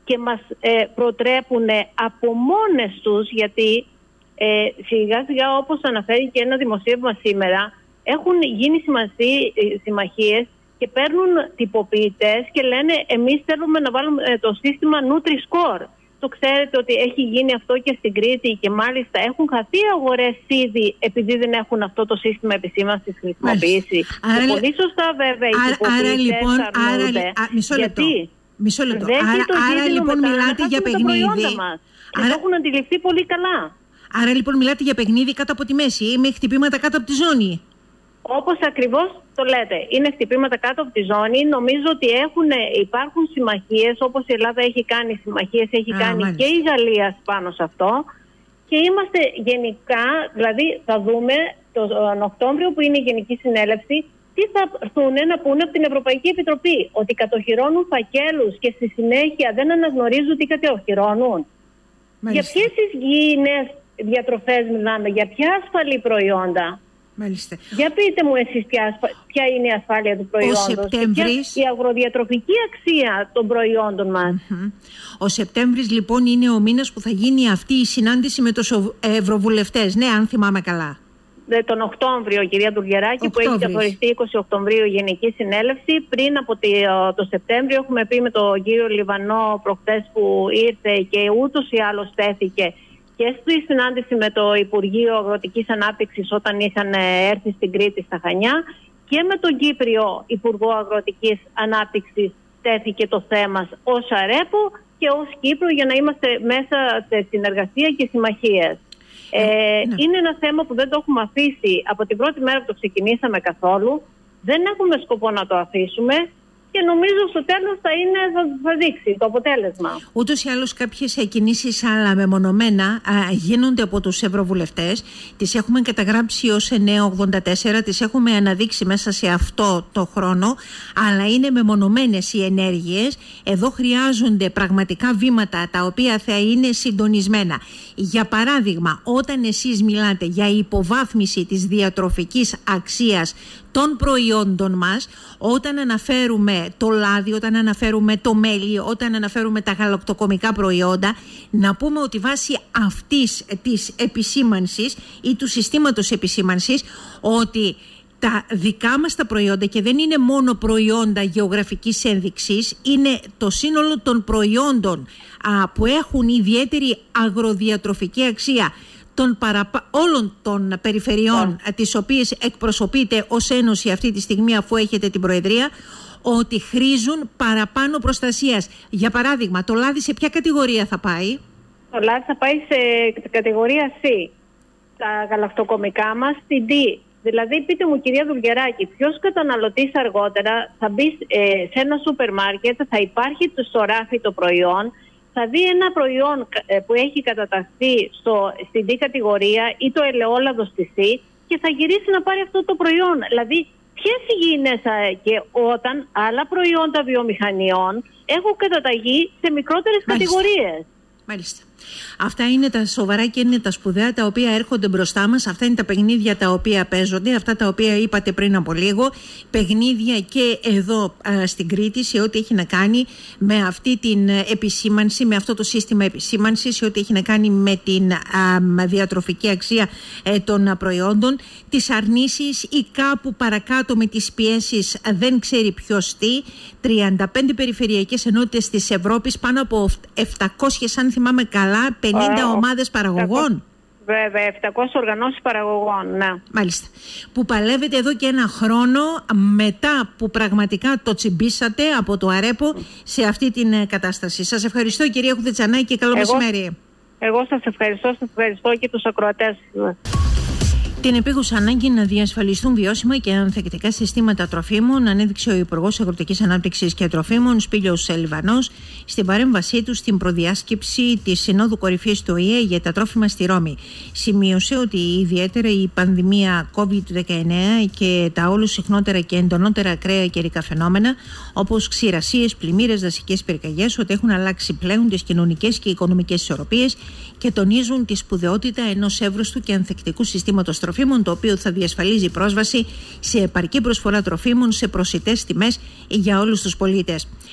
και μας ε, προτρέπουν από μόνες τους, γιατί ε, σιγά σιγά, όπως αναφέρει και ένα δημοσίευμα σήμερα, έχουν γίνει συμμαχίες και παίρνουν τυποποιητές και λένε εμείς θέλουμε να βάλουμε το σύστημα Nutri-Score. Το ξέρετε ότι έχει γίνει αυτό και στην Κρήτη και μάλιστα έχουν χαθεί αγορές ήδη επειδή δεν έχουν αυτό το σύστημα επισήμανσης χρησιμοποιήσει. Άρα, πολύ σωστά βέβαια οι άρα, λοιπόν, άρα, α, μισό λεπτό. Γιατί μισό λεπτό. Άρα, άρα λοιπόν μιλάτε για παιχνίδι. Άρα, το έχουν αντιληφθεί πολύ καλά. Άρα λοιπόν μιλάτε για παιχνίδι κάτω από τη μέση ή με χτυπήματα κάτω από τη ζώνη. Όπως ακριβώς το λέτε, είναι χτυπήματα κάτω από τη ζώνη. Νομίζω ότι έχουν, υπάρχουν συμμαχίες, όπως η Ελλάδα έχει κάνει συμμαχίες, έχει Α, κάνει μάλιστα. και η Γαλλία πάνω σε αυτό. Και είμαστε γενικά, δηλαδή θα δούμε τον Οκτώβριο που είναι η Γενική Συνέλευση, τι θα έρθουν να πούνε από την Ευρωπαϊκή Επιτροπή. Ότι κατοχυρώνουν φακέλους και στη συνέχεια δεν αναγνωρίζουν τι κατοχυρώνουν. Μάλιστα. Για ποιες υγιεινές διατροφές μιλάμε, για ποια ασφαλή προϊόντα. Μάλιστα. Για πείτε μου εσείς ποια, ποια είναι η ασφάλεια του προϊόντος, Ο Σεπτέμβρης... ποια η αγροδιατροφική αξία των προϊόντων μας. Mm-hmm. Ο Σεπτέμβρης λοιπόν είναι ο μήνας που θα γίνει αυτή η συνάντηση με τους ευρωβουλευτές, ναι, αν θυμάμαι καλά. Τον Οκτώβριο, κυρία Τουργεράκη, που έχει καθοριστεί είκοσι Οκτωβρίου η Γενική Συνέλευση. Πριν από το Σεπτέμβριο έχουμε πει με τον κύριο Λιβανό προχθές που ήρθε και ούτως ή άλλως τέθηκε και στη συνάντηση με το Υπουργείο Αγροτικής Ανάπτυξης όταν είχαν έρθει στην Κρήτη στα Χανιά και με τον Κύπριο Υπουργό Αγροτικής Ανάπτυξης τέθηκε το θέμα ως ΑΡΕΠΟ και ως Κύπρο για να είμαστε μέσα σε συνεργασία και συμμαχίες. Ε, ναι. Είναι ένα θέμα που δεν το έχουμε αφήσει από την πρώτη μέρα που το ξεκινήσαμε καθόλου. Δεν έχουμε σκοπό να το αφήσουμε. Και νομίζω στο τέλος θα, είναι, θα, θα δείξει το αποτέλεσμα. Ούτως ή άλλως κάποιες κινήσεις αλλά μεμονωμένα α, γίνονται από τους ευρωβουλευτές. Τις έχουμε καταγράψει ως εννιακόσια ογδόντα τέσσερα, τις έχουμε αναδείξει μέσα σε αυτό το χρόνο, αλλά είναι μεμονωμένες οι ενέργειες. Εδώ χρειάζονται πραγματικά βήματα τα οποία θα είναι συντονισμένα. Για παράδειγμα, όταν εσείς μιλάτε για υποβάθμιση της διατροφικής αξίας των προϊόντων μας, όταν αναφέρουμε το λάδι, όταν αναφέρουμε το μέλι, όταν αναφέρουμε τα γαλακτοκομικά προϊόντα, να πούμε ότι βάσει αυτής της επισήμανσης ή του συστήματος επισήμανσης, ότι τα δικά μας τα προϊόντα, και δεν είναι μόνο προϊόντα γεωγραφικής ένδειξης, είναι το σύνολο των προϊόντων α, που έχουν ιδιαίτερη αγροδιατροφική αξία των παραπα... όλων των περιφερειών yeah. τις οποίες εκπροσωπείτε ως Ένωση αυτή τη στιγμή αφού έχετε την Προεδρία, ότι χρήζουν παραπάνω προστασίας. Για παράδειγμα, το λάδι σε ποια κατηγορία θα πάει? Το λάδι θα πάει σε κατηγορία C. Τα γαλακτοκομικά μας στην D. Δηλαδή, πείτε μου, κυρία Δουλγεράκη, ποιος καταναλωτής αργότερα θα μπει ε, σε ένα σούπερ μάρκετ, θα υπάρχει στο ράφι το προϊόν, θα δει ένα προϊόν που έχει καταταχθεί στο, στην D κατηγορία ή το ελαιόλαδο στη C και θα γυρίσει να πάρει αυτό το προϊόν. Δηλαδή, ποιες υγιεινές και όταν άλλα προϊόντα βιομηχανιών έχουν καταταγεί σε μικρότερες Μάλιστα. κατηγορίες. Μάλιστα. Αυτά είναι τα σοβαρά και είναι τα σπουδαία τα οποία έρχονται μπροστά μας. Αυτά είναι τα παιχνίδια τα οποία παίζονται, αυτά τα οποία είπατε πριν από λίγο. Παιχνίδια και εδώ α, στην Κρήτη σε ό,τι έχει να κάνει με αυτή την επισήμανση, με αυτό το σύστημα επισήμανσης, σε ό,τι έχει να κάνει με την α, διατροφική αξία ε, των προϊόντων. Τις αρνήσεις ή κάπου παρακάτω με τις πιέσεις δεν ξέρει ποιος τι. τριάντα πέντε περιφερειακές ενότητες της Ευρώπης, πάνω από επτακόσιες αν θυμάμαι καλά, πενήντα ομάδες παραγωγών. Βέβαια, επτακόσιες οργανώσεις παραγωγών, ναι. Μάλιστα. Που παλεύετε εδώ και ένα χρόνο μετά που πραγματικά το τσιμπήσατε από το ΑΡΕΠΟ σε αυτή την κατάσταση. Σας ευχαριστώ, κυρία Χουδετσανάκη, και καλό εγώ, μεσημέρι. Εγώ σας ευχαριστώ, σας ευχαριστώ και τους ακροατές. Την επίγουσα ανάγκη να διασφαλιστούν βιώσιμα και ανθεκτικά συστήματα τροφίμων ανέδειξε ο Υπουργός Αγροτικής Ανάπτυξης και Τροφίμων, Σπύλιος Λιβανός, στην παρέμβασή του στην προδιάσκεψη της Συνόδου Κορυφής του Ο Η Ε για τα τρόφιμα στη Ρώμη. Σημείωσε ότι ιδιαίτερα η πανδημία κόβιντ δεκαεννέα και τα όλο συχνότερα και εντονότερα ακραία καιρικά φαινόμενα, όπως ξηρασίες, πλημμύρες, δασικές πυρκαγιές, ότι έχουν αλλάξει πλέον τις κοινωνικές και οικονομικές ισορροπίες και τονίζουν τη σπουδαιότητα ενός εύρωστου και ανθεκτικού συστήματος τροφίμων, το οποίο θα διασφαλίζει πρόσβαση σε επαρκή προσφορά τροφίμων σε προσιτές τιμές για όλους τους πολίτες.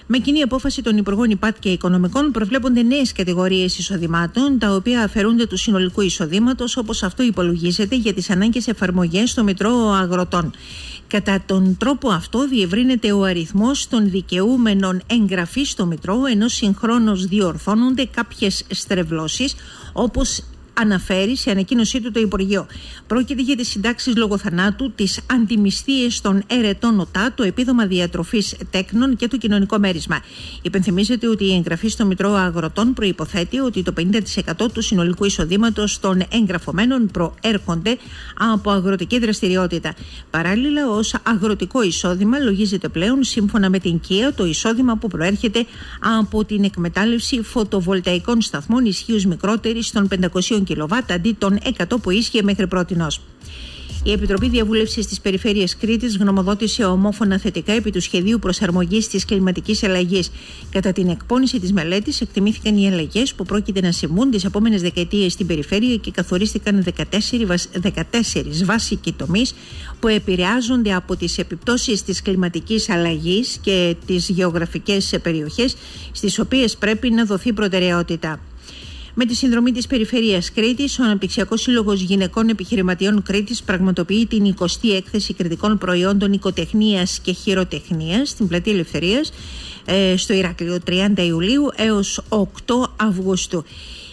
Με κοινή απόφαση των Υπουργών ΙΠΑΤ και Οικονομικών προβλέπονται νέες κατηγορίες εισοδημάτων, τα οποία αφαιρούνται του συνολικού εισοδήματος, όπως αυτό υπολογίζεται για τις ανάγκες εφαρμογές στο Μητρό Αγροτών. Κατά τον τρόπο αυτό διευρύνεται ο αριθμός των δικαιούμενων εγγραφή στο Μητρό, ενώ συγχρόνως διορθώνονται κάποιες στρεβλώσεις, όπως αναφέρει σε ανακοίνωσή του το Υπουργείο. Πρόκειται για τις συντάξεις λόγω θανάτου, τις αντιμισθίες των ερετών ΟΤΑ, το επίδομα διατροφής τέκνων και το κοινωνικό μέρισμα. Υπενθυμίζεται ότι η εγγραφή στο Μητρό Αγροτών προϋποθέτει ότι το πενήντα τοις εκατό του συνολικού εισοδήματος των εγγραφωμένων προέρχονται από αγροτική δραστηριότητα. Παράλληλα, ως αγροτικό εισόδημα λογίζεται πλέον, σύμφωνα με την ΚΙΑ, το εισόδημα που προέρχεται από την εκμετάλλευση φωτοβολταϊκών σταθμών ισχύους μικρότερης των πεντακόσια κιλοβάτ αντί των εκατό που ίσχυε μέχρι πρότινος. Η Επιτροπή Διαβούλευσης της Περιφέρειας Κρήτης γνωμοδότησε ομόφωνα θετικά επί του σχεδίου προσαρμογής της κλιματικής αλλαγής. Κατά την εκπόνηση της μελέτης, εκτιμήθηκαν οι αλλαγές που πρόκειται να συμβούν τις επόμενες δεκαετίες στην περιφέρεια και καθορίστηκαν δεκατέσσερις βασικοί τομείς που επηρεάζονται από τις επιπτώσεις της κλιματικής αλλαγής και τις γεωγραφικές περιοχές στις οποίες πρέπει να δοθεί προτεραιότητα. Με τη συνδρομή της Περιφέρειας Κρήτης, ο Αναπτυξιακός Σύλλογος Γυναικών Επιχειρηματιών Κρήτης πραγματοποιεί την εικοστή έκθεση κρητικών προϊόντων οικοτεχνίας και χειροτεχνίας στην Πλατεία Ελευθερίας στο Ηράκλειο, τριάντα Ιουλίου έως οκτώ Αυγούστου.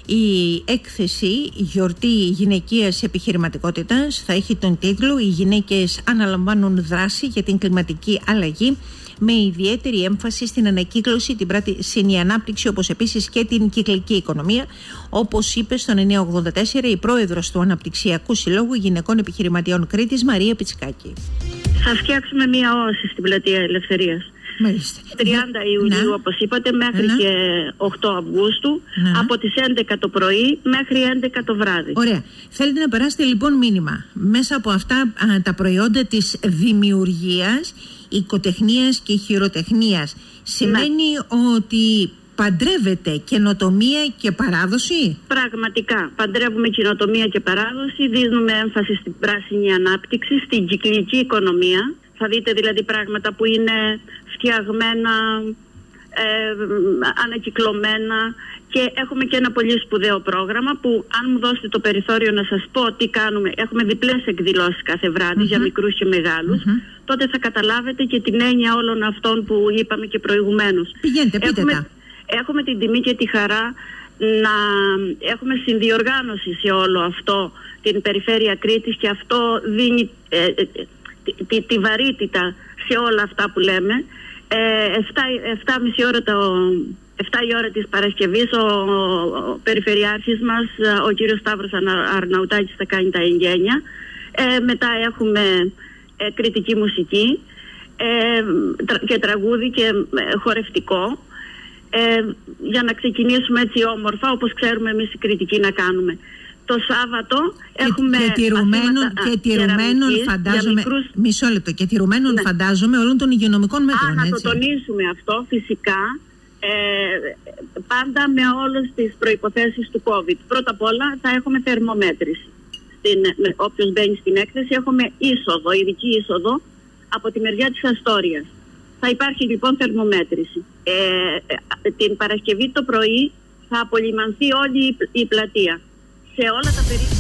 Η έκθεση «Γιορτή γυναικείας επιχειρηματικότητας» θα έχει τον τίτλο «Οι γυναίκες αναλαμβάνουν δράση για την κλιματική αλλαγή», με ιδιαίτερη έμφαση στην ανακύκλωση, την πράσινη ανάπτυξη, όπως επίσης και την κυκλική οικονομία, όπως είπε στον εννιακόσια ογδόντα τέσσερα η πρόεδρος του Αναπτυξιακού Συλλόγου Γυναικών Επιχειρηματιών Κρήτης, Μαρία Πιτσικάκη. Θα φτιάξουμε μία όαση στην Πλατεία Ελευθερίας. Μάλιστα. τριάντα Ιουλίου, να. όπως είπατε, μέχρι να. και οκτώ Αυγούστου, να. από τις έντεκα το πρωί μέχρι έντεκα το βράδυ. Ωραία. Θέλετε να περάσετε λοιπόν μήνυμα μέσα από αυτά α, τα προϊόντα της δημιουργίας, οικοτεχνίας και χειροτεχνίας. Σημαίνει ναι. ότι παντρεύεται καινοτομία και παράδοση. Πραγματικά. Παντρεύουμε καινοτομία και παράδοση. Δίνουμε έμφαση στην πράσινη ανάπτυξη, στην κυκλική οικονομία. Θα δείτε δηλαδή πράγματα που είναι φτιαγμένα, ε, ανακυκλωμένα, και έχουμε και ένα πολύ σπουδαίο πρόγραμμα που, αν μου δώσετε το περιθώριο να σας πω τι κάνουμε, έχουμε διπλές εκδηλώσεις κάθε βράδυ mm-hmm. για μικρούς και μεγάλους, mm-hmm. τότε θα καταλάβετε και την έννοια όλων αυτών που είπαμε και προηγουμένως. Πηγαίνετε, πείτε έχουμε, τα. Έχουμε την τιμή και τη χαρά να έχουμε συνδιοργάνωση σε όλο αυτό την Περιφέρεια Κρήτης, και αυτό δίνει ε, ε, τη, τη βαρύτητα σε όλα αυτά που λέμε. Ε, εφτά και μισή ώρα το... εφτά η ώρα της Παρασκευής ο, ο Περιφερειάρχης μας, ο κύριος Σταύρος Αρναουτάκης, θα κάνει τα εγγένεια. Ε, μετά έχουμε ε, κριτική μουσική ε, τρα, και τραγούδι και ε, χορευτικό, ε, για να ξεκινήσουμε έτσι όμορφα, όπως ξέρουμε εμείς οι κριτικοί να κάνουμε. Το Σάββατο και, έχουμε και τηρουμένων, και τηρουμένων φαντάζομαι, μικρούς... μισό λεπτό, και τηρουμένων ναι. φαντάζομαι όλων των υγειονομικών μέτρων. Α, να το τονίσουμε αυτό φυσικά. Ε, πάντα με όλες τις προϋποθέσεις του COVID. Πρώτα απ' όλα θα έχουμε θερμομέτρηση. Στην, με, όποιος μπαίνει στην έκθεση, έχουμε είσοδο, ειδική είσοδο από τη μεριά της Αστόριας. Θα υπάρχει λοιπόν θερμομέτρηση. Ε, ε, την Παρασκευή το πρωί θα απολυμανθεί όλη η, η πλατεία. Σε όλα τα περίπτωση.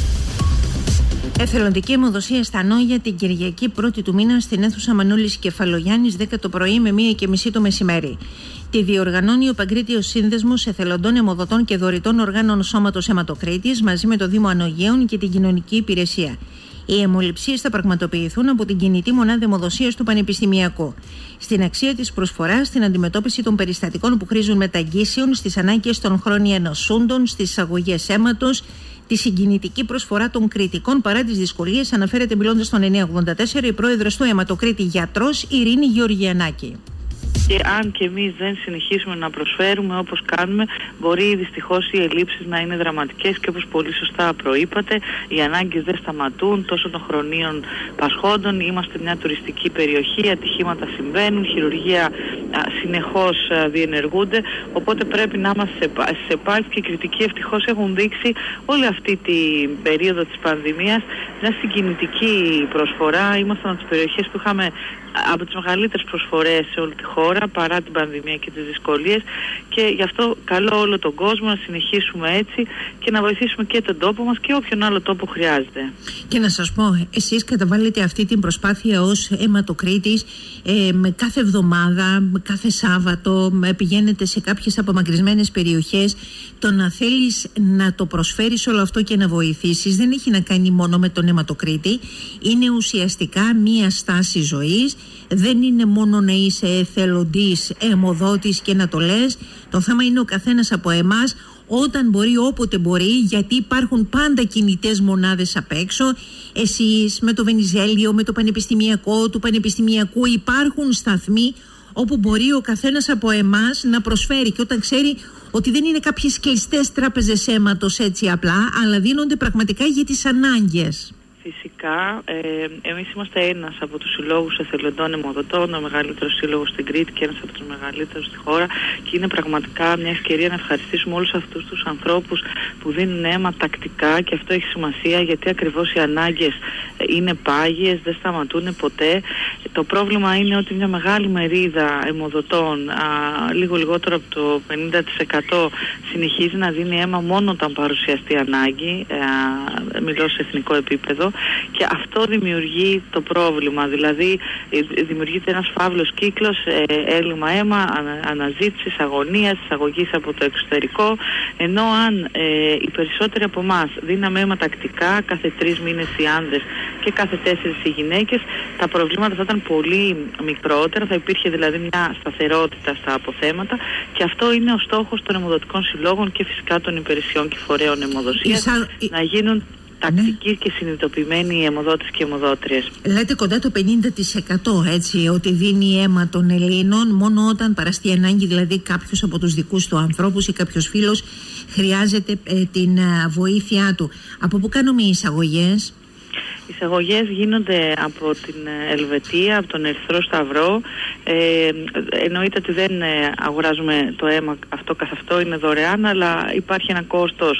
Εθελοντική αιμοδοσία στα Νόγια την Κυριακή πρώτη του μήνα στην αίθουσα Μανούλης Κεφαλογιάννης, δέκα το πρωί με μία και μισή το μεσημέρι. Τη διοργανώνει ο Παγκρίτιος Σύνδεσμος Εθελοντών Αιμοδοτών και Δωρητών Οργάνων Σώματος Αιματοκρήτης μαζί με το Δήμο Ανογαίων και την Κοινωνική Υπηρεσία. Οι αιμοληψίες θα πραγματοποιηθούν από την κινητή μονάδα αιμοδοσίας του Πανεπιστημιακού. Στην αξία της προσφοράς, στην αντιμετώπιση των περιστατικών που χρήζουν μεταγγίσεων, στις ανάγκες των χρόνια νοσούντων, στις εισαγωγές αίματος, τη συγκινητική προσφορά των κριτικών παρά τις δυσκολίες, αναφέρεται μιλώντας στον εννιακόσια ογδόντα τέσσερα η πρόεδρος του Αιματοκρίτη γιατρός Ειρήνη Γεωργιανάκη. Και αν και εμείς δεν συνεχίσουμε να προσφέρουμε όπως κάνουμε, μπορεί δυστυχώς οι ελλείψεις να είναι δραματικές, και όπως πολύ σωστά προείπατε, οι ανάγκες δεν σταματούν τόσο των χρονίων πασχόντων. Είμαστε μια τουριστική περιοχή, ατυχήματα συμβαίνουν, χειρουργία συνεχώς διενεργούνται, οπότε πρέπει να είμαστε σε επάρκεια, και οι κριτικοί ευτυχώς έχουν δείξει όλη αυτή την περίοδο της πανδημίας μια συγκινητική προσφορά. Ήμασταν από τις περιοχές που είχαμε από τις μεγαλύτερες προσφορές σε όλη τη χώρα. δουλειά παρά την πανδημία και τις δυσκολίες, και γι' αυτό καλώ όλο τον κόσμο να συνεχίσουμε έτσι και να βοηθήσουμε και τον τόπο μας και όποιον άλλο τόπο χρειάζεται. Και να σας πω, εσείς καταβάλλετε αυτή την προσπάθεια ως αιματοκρίτης ε, με κάθε εβδομάδα, με κάθε Σάββατο, με, πηγαίνετε σε κάποιες απομακρυσμένες περιοχές. Το να θέλεις να το προσφέρεις όλο αυτό και να βοηθήσεις δεν έχει να κάνει μόνο με τον αιματοκρίτη. Είναι ουσιαστικά μία στάση ζωής. Δεν είναι μόνο να είσαι εθελοντής, αιμοδότης και να το λες. Το θέμα είναι ο καθένας από εμάς, όταν μπορεί, όποτε μπορεί, γιατί υπάρχουν πάντα κινητές μονάδες απ' έξω. Εσείς με το Βενιζέλιο, με το Πανεπιστημιακό, του Πανεπιστημιακού, υπάρχουν σταθμοί όπου μπορεί ο καθένας από εμάς να προσφέρει, και όταν ξέρει ότι δεν είναι κάποιες κλειστές τράπεζες αίματος έτσι απλά, αλλά δίνονται πραγματικά για τις ανάγκες. Φυσικά, ε, εμείς είμαστε ένας από τους συλλόγους εθελοντών αιμοδοτών, ο μεγαλύτερος σύλλογος στην Κρήτη και ένας από τους μεγαλύτερους στη χώρα, και είναι πραγματικά μια ευκαιρία να ευχαριστήσουμε όλους αυτούς τους ανθρώπους που δίνουν αίμα τακτικά, και αυτό έχει σημασία γιατί ακριβώς οι ανάγκες είναι πάγιες, δεν σταματούν ποτέ. Το πρόβλημα είναι ότι μια μεγάλη μερίδα αιμοδοτών, α, λίγο λιγότερο από το πενήντα τοις εκατό, συνεχίζει να δίνει αίμα μόνο όταν παρουσιαστεί ανάγκη, α, μιλώ σε εθνικό επίπεδο. Και αυτό δημιουργεί το πρόβλημα, δηλαδή δημιουργείται ένας φαύλος κύκλος, ε, έλλειμμα αίμα, ανα, αναζήτησης, αγωνίας, εισαγωγής από το εξωτερικό, ενώ αν ε, οι περισσότεροι από εμάς δίναμε αίμα τακτικά, κάθε τρεις μήνες οι άνδρες και κάθε τέσσερις οι γυναίκες, τα προβλήματα θα ήταν πολύ μικρότερα, θα υπήρχε δηλαδή μια σταθερότητα στα αποθέματα, και αυτό είναι ο στόχος των αιμοδοτικών συλλόγων και φυσικά των υπηρεσιών και φορέων αιμοδοσίας, Ισα... να γίνουν τακτικοί ναι. και συνειδητοποιημένοι οι αιμοδότες και αιμοδότριες. Λέτε κοντά το πενήντα τοις εκατό έτσι, ότι δίνει αίμα των Ελλήνων μόνο όταν παραστεί ανάγκη, δηλαδή κάποιος από τους δικούς του ανθρώπους ή κάποιος φίλος χρειάζεται ε, την ε, βοήθειά του. Από πού κάνουμε οι εισαγωγές? Οι εισαγωγές γίνονται από την Ελβετία, από τον Ερυθρό Σταυρό. Ε, εννοείται ότι δεν αγοράζουμε το αίμα αυτό καθ' αυτό, είναι δωρεάν, αλλά υπάρχει ένα κόστος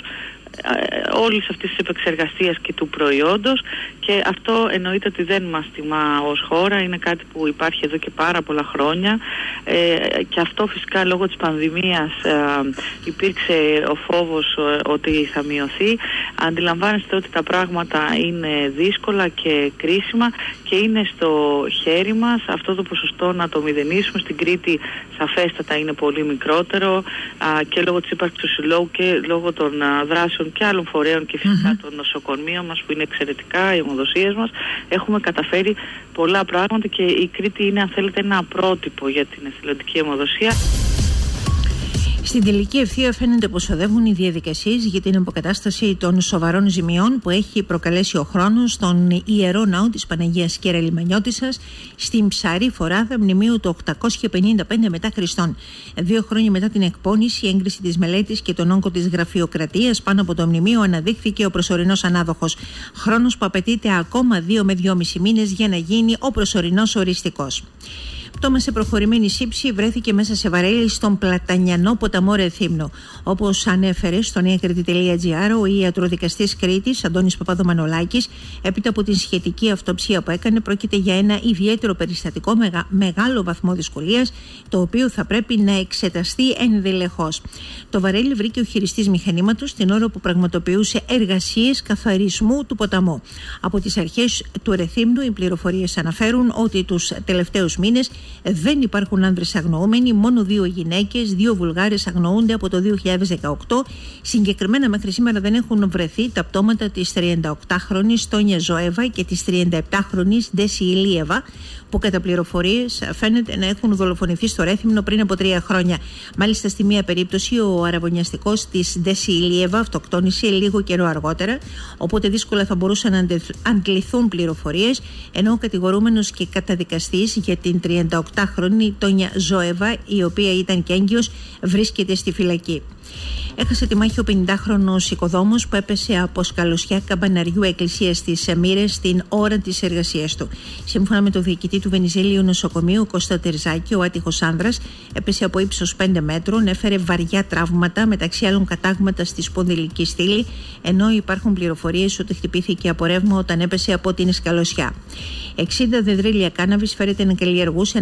όλης αυτής της επεξεργασίας και του προϊόντος, και αυτό εννοείται ότι δεν μας τιμά ως χώρα, είναι κάτι που υπάρχει εδώ και πάρα πολλά χρόνια, ε, και αυτό φυσικά λόγω της πανδημίας ε, υπήρξε ο φόβος ε, ότι θα μειωθεί. Αντιλαμβάνεστε ότι τα πράγματα είναι δύσκολα και κρίσιμα, και είναι στο χέρι μας αυτό το ποσοστό να το μηδενίσουμε. Στην Κρήτη σαφέστατα είναι πολύ μικρότερο, α, και λόγω της ύπαρξης του συλλόγου και λόγω των α, δράσεων και άλλων φορέων και φυσικά mm-hmm. των νοσοκομείων μας που είναι εξαιρετικά, οι αιμοδοσίες μας, έχουμε καταφέρει πολλά πράγματα, και η Κρήτη είναι, αν θέλετε, ένα πρότυπο για την εθελοντική αιμοδοσία. Στην τελική ευθεία φαίνεται πως οδεύουν οι διαδικασίες για την αποκατάσταση των σοβαρών ζημιών που έχει προκαλέσει ο χρόνος στον Ιερό Ναό της Παναγίας Κεραλιμανιώτισσας στην Ψαρή Φοράδα μνημείου του οκτακόσια πενήντα πέντε μετά Χριστόν. Δύο χρόνια μετά την εκπόνηση, η έγκριση της μελέτης και τον όγκο της γραφειοκρατίας πάνω από το μνημείο αναδείχθηκε ο προσωρινός ανάδοχος. Χρόνος που απαιτείται ακόμα δύο με δυόμισι μήνες για να γίνει ο προσωρινός οριστικός. Πτώμα σε προχωρημένη σύψη βρέθηκε μέσα σε βαρέλι στον Πλατανιανό ποταμό Ρεθύμνο. Όπως ανέφερε στο νέακρητη τελεία τζι άρ ο ιατροδικαστής Κρήτης Αντώνης Παπαδομανολάκης, έπειτα από την σχετική αυτοψία που έκανε, πρόκειται για ένα ιδιαίτερο περιστατικό μεγα, μεγάλο βαθμό δυσκολίας, το οποίο θα πρέπει να εξεταστεί ενδελεχώς. Το βαρέλι βρήκε ο χειριστής μηχανήματος την ώρα που πραγματοποιούσε εργασίες καθαρισμού του ποταμού. Από τις αρχές του Ρεθύμνου, οι πληροφορίες αναφέρουν ότι τους τελευταίους μήνες δεν υπάρχουν άνδρες αγνοούμενοι, μόνο δύο γυναίκες, δύο Βουλγάρες αγνοούνται από το δύο χιλιάδες δεκαοκτώ. Συγκεκριμένα μέχρι σήμερα δεν έχουν βρεθεί τα πτώματα της τριανταοκτάχρονης Τόνια Ζωέβα και της τριανταεπτάχρονης Ντέση Ηλίεβα, που κατά πληροφορίες φαίνεται να έχουν δολοφονηθεί στο Ρέθυμνο πριν από τρία χρόνια. Μάλιστα, στη μία περίπτωση, ο αραβωνιαστικός της Ντέση Ηλίεβα αυτοκτόνησε λίγο καιρό αργότερα, οπότε δύσκολα θα μπορούσαν να αντληθούν πληροφορίες, ενώ ο κατηγορούμενος και καταδικαστής για την τριανταοκτάχρονη Τόνια Ζωέβα, η οποία ήταν και έγκυος, βρίσκεται στη φυλακή. Έχασε τη μάχη ο πενηντάχρονος οικοδόμος που έπεσε από σκαλωσιά καμπαναριού εκκλησίας στις Μοίρες την ώρα της εργασίας του. Σύμφωνα με το διοικητή του Βενιζέλιου νοσοκομείου Κώστα Τερζάκη, ο άτυχος άνδρας έπεσε από ύψος πέντε μέτρων, έφερε βαριά τραύματα, μεταξύ άλλων κατάγματα στη σπονδυλική στήλη, ενώ υπάρχουν πληροφορίες ότι χτυπήθηκε από ρεύμα όταν έπεσε από την σκαλωσιά. εξήντα δεντρίλια κάναβης φέρεται να καλλιεργούσε ένα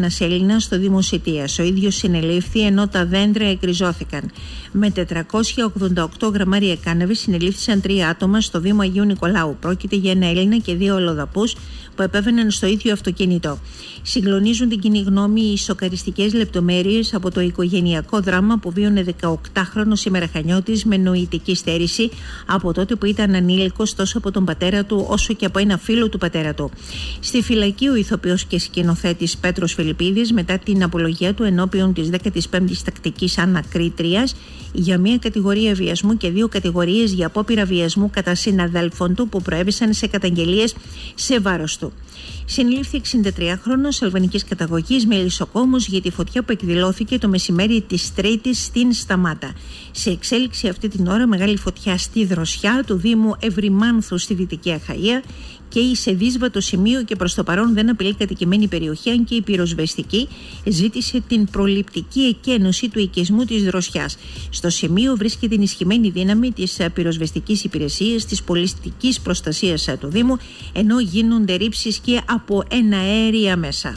ένας Έλληνας στο Δήμο Σιτίας. Ο ίδιος συνελήφθη ενώ τα δέντρα εκριζώθηκαν. Με τετρακόσια ογδόντα οκτώ γραμμάρια κάναβη συνελήφθησαν τρία άτομα στο Δήμο Αγίου Νικολάου. Πρόκειται για ένα Έλληνα και δύο αλλοδαπούς που επέβαιναν στο ίδιο αυτοκίνητο. Συγκλονίζουν την κοινή γνώμη οι σοκαριστικές λεπτομέρειες από το οικογενειακό δράμα που βίωνε δεκαοκτάχρονος ημεραχανιώτης με νοητική στέρηση από τότε που ήταν ανήλικος τόσο από τον πατέρα του όσο και από ένα φίλο του πατέρα του. Στη φυλακή ο ηθοποιός και σκηνοθέτης Πέτρος Φιλιππίδης μετά την απολογία του ενώπιον της δέκατης πέμπτης τακτικής ανακρίτριας για μία κατηγορία βιασμού και δύο κατηγορίες για απόπειρα βιασμού κατά συναδέλφων του που προέβησαν σε καταγγελίες σε βάρος του. Συνελήφθη εξηντατριάχρονος αλβανικής καταγωγής μελισσοκόμος για τη φωτιά που εκδηλώθηκε το μεσημέρι της Τρίτης στην Σταμάτα. Σε εξέλιξη αυτή την ώρα μεγάλη φωτιά στη Δροσιά του Δήμου Ευρυμάνθου στη Δυτική Αχαΐα και σε δύσβατο σημείο και προς το παρόν δεν απειλεί κατοικημένη περιοχή, αν και η πυροσβεστική ζήτησε την προληπτική εκένωση του οικισμού της Δροσιάς. Στο σημείο βρίσκεται ενισχυμένη δύναμη της πυροσβεστικής υπηρεσίας της πολιτικής προστασίας του Δήμου, ενώ γίνονται ρήψεις και από εναέρια μέσα.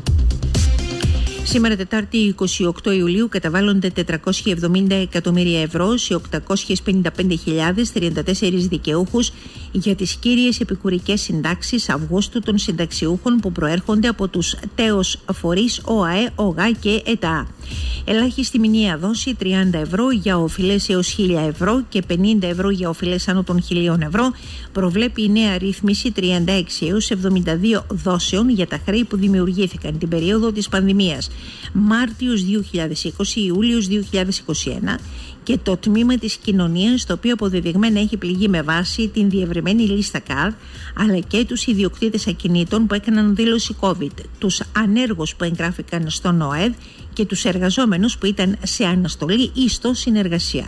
Σήμερα Τετάρτη είκοσι οκτώ Ιουλίου καταβάλλονται τετρακόσια εβδομήντα εκατομμύρια ευρώ σε οκτακόσιες πενήντα πέντε χιλιάδες τριάντα τέσσερις δικαιούχους για τις κύριες επικουρικές συντάξεις Αυγούστου των συνταξιούχων που προέρχονται από τους τέος φορείς ΟΑΕ, ΟΓΑ και ΕΤΑ. Ελάχιστη μηνιαία δόση τριάντα ευρώ για οφειλές έως χίλια ευρώ και πενήντα ευρώ για οφειλές άνω των χιλίων ευρώ. Προβλέπει η νέα ρύθμιση τριάντα έξι έως εβδομήντα δύο δόσεων για τα χρέη που δημιουργήθηκαν την περίοδο της πανδημίας. Μάρτιος δύο χιλιάδες είκοσι, Ιούλιος δύο χιλιάδες είκοσι ένα και το τμήμα της κοινωνίας το οποίο αποδεδειγμένα έχει πληγεί με βάση την διευρυμένη λίστα ΚΑΔ, αλλά και τους ιδιοκτήτες ακινήτων που έκαναν δήλωση COVID, τους ανέργους που εγγράφηκαν στον ΟΕΔ και τους εργαζόμενους που ήταν σε αναστολή ή στο συνεργασία.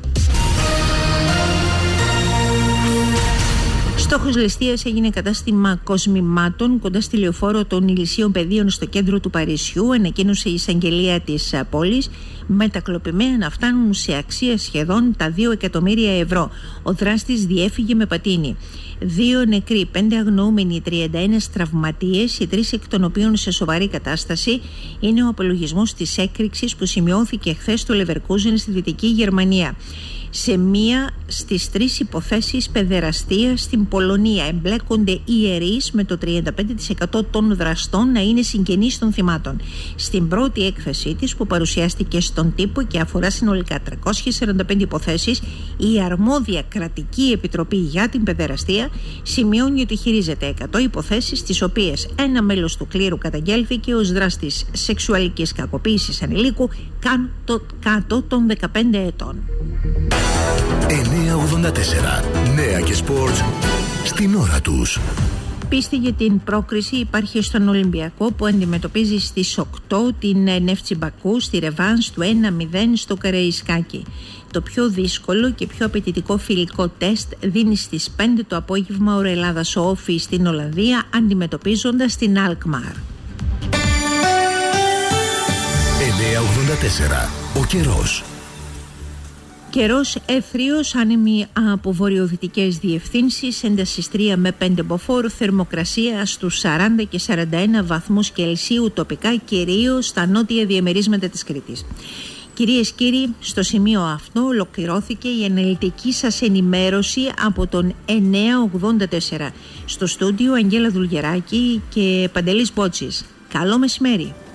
Στόχος ληστείας έγινε κατάστημα κοσμημάτων κοντά στη λεωφόρο των Ηλυσίων Πεδίων στο κέντρο του Παρισιού, ανακοίνωσε η εισαγγελία της πόλης, με τα κλοπημένα να φτάνουν σε αξία σχεδόν τα δύο εκατομμύρια ευρώ. Ο δράστης διέφυγε με πατίνι. Δύο νεκροί, πέντε αγνοούμενοι, τριάντα ένα τραυματίες, οι τρεις εκ των οποίων σε σοβαρή κατάσταση, είναι ο απολογισμός της έκρηξης που σημειώθηκε χθες στο Λεβερκούζεν στη Δυτική Γερμανία. Σε μία στις τρεις υποθέσεις παιδεραστίας στην Πολωνία εμπλέκονται ιερείς, με το τριάντα πέντε τοις εκατό των δραστών να είναι συγγενείς των θυμάτων. Στην πρώτη έκθεσή της που παρουσιάστηκε στον τύπο και αφορά συνολικά τριακόσιες σαράντα πέντε υποθέσεις, η αρμόδια κρατική επιτροπή για την παιδεραστία σημειώνει ότι χειρίζεται εκατό υποθέσεις, τις οποίες ένα μέλος του κλήρου καταγγέλθηκε ως δράστης σεξουαλικής κακοποίησης ανηλίκου κάτω των δεκαπέντε ετών. εννιακόσια ογδόντα τέσσερα. Νέα και σπορτ στην ώρα τους. Πίστη για την πρόκριση υπάρχει στον Ολυμπιακό που αντιμετωπίζει στις οκτώ την Νέφτσι Μπακού στη ρεβάνς του ένα μηδέν στο Καραϊσκάκι. Το πιο δύσκολο και πιο απαιτητικό φιλικό τεστ δίνει στις πέντε το απόγευμα ώρα Ελλάδας Όφη στην Ολλανδία, αντιμετωπίζοντας την Αλκμάρ. εννιακόσια ογδόντα τέσσερα. Ο καιρός. Καιρός έθριος, άνεμοι από βορειοδυτικές διευθύνσεις, έντασης τρία με πέντε μποφόρ, θερμοκρασία στους σαράντα και σαράντα ένα βαθμούς Κελσίου τοπικά, κυρίως στα νότια διαμερίσματα της Κρήτης. Κυρίες και κύριοι, στο σημείο αυτό ολοκληρώθηκε η αναλυτική σας ενημέρωση από τον εννιακόσια ογδόντα τέσσερα. Στο στούντιο Αγγέλα Δουλγεράκη και Παντελής Μπότσης. Καλό μεσημέρι.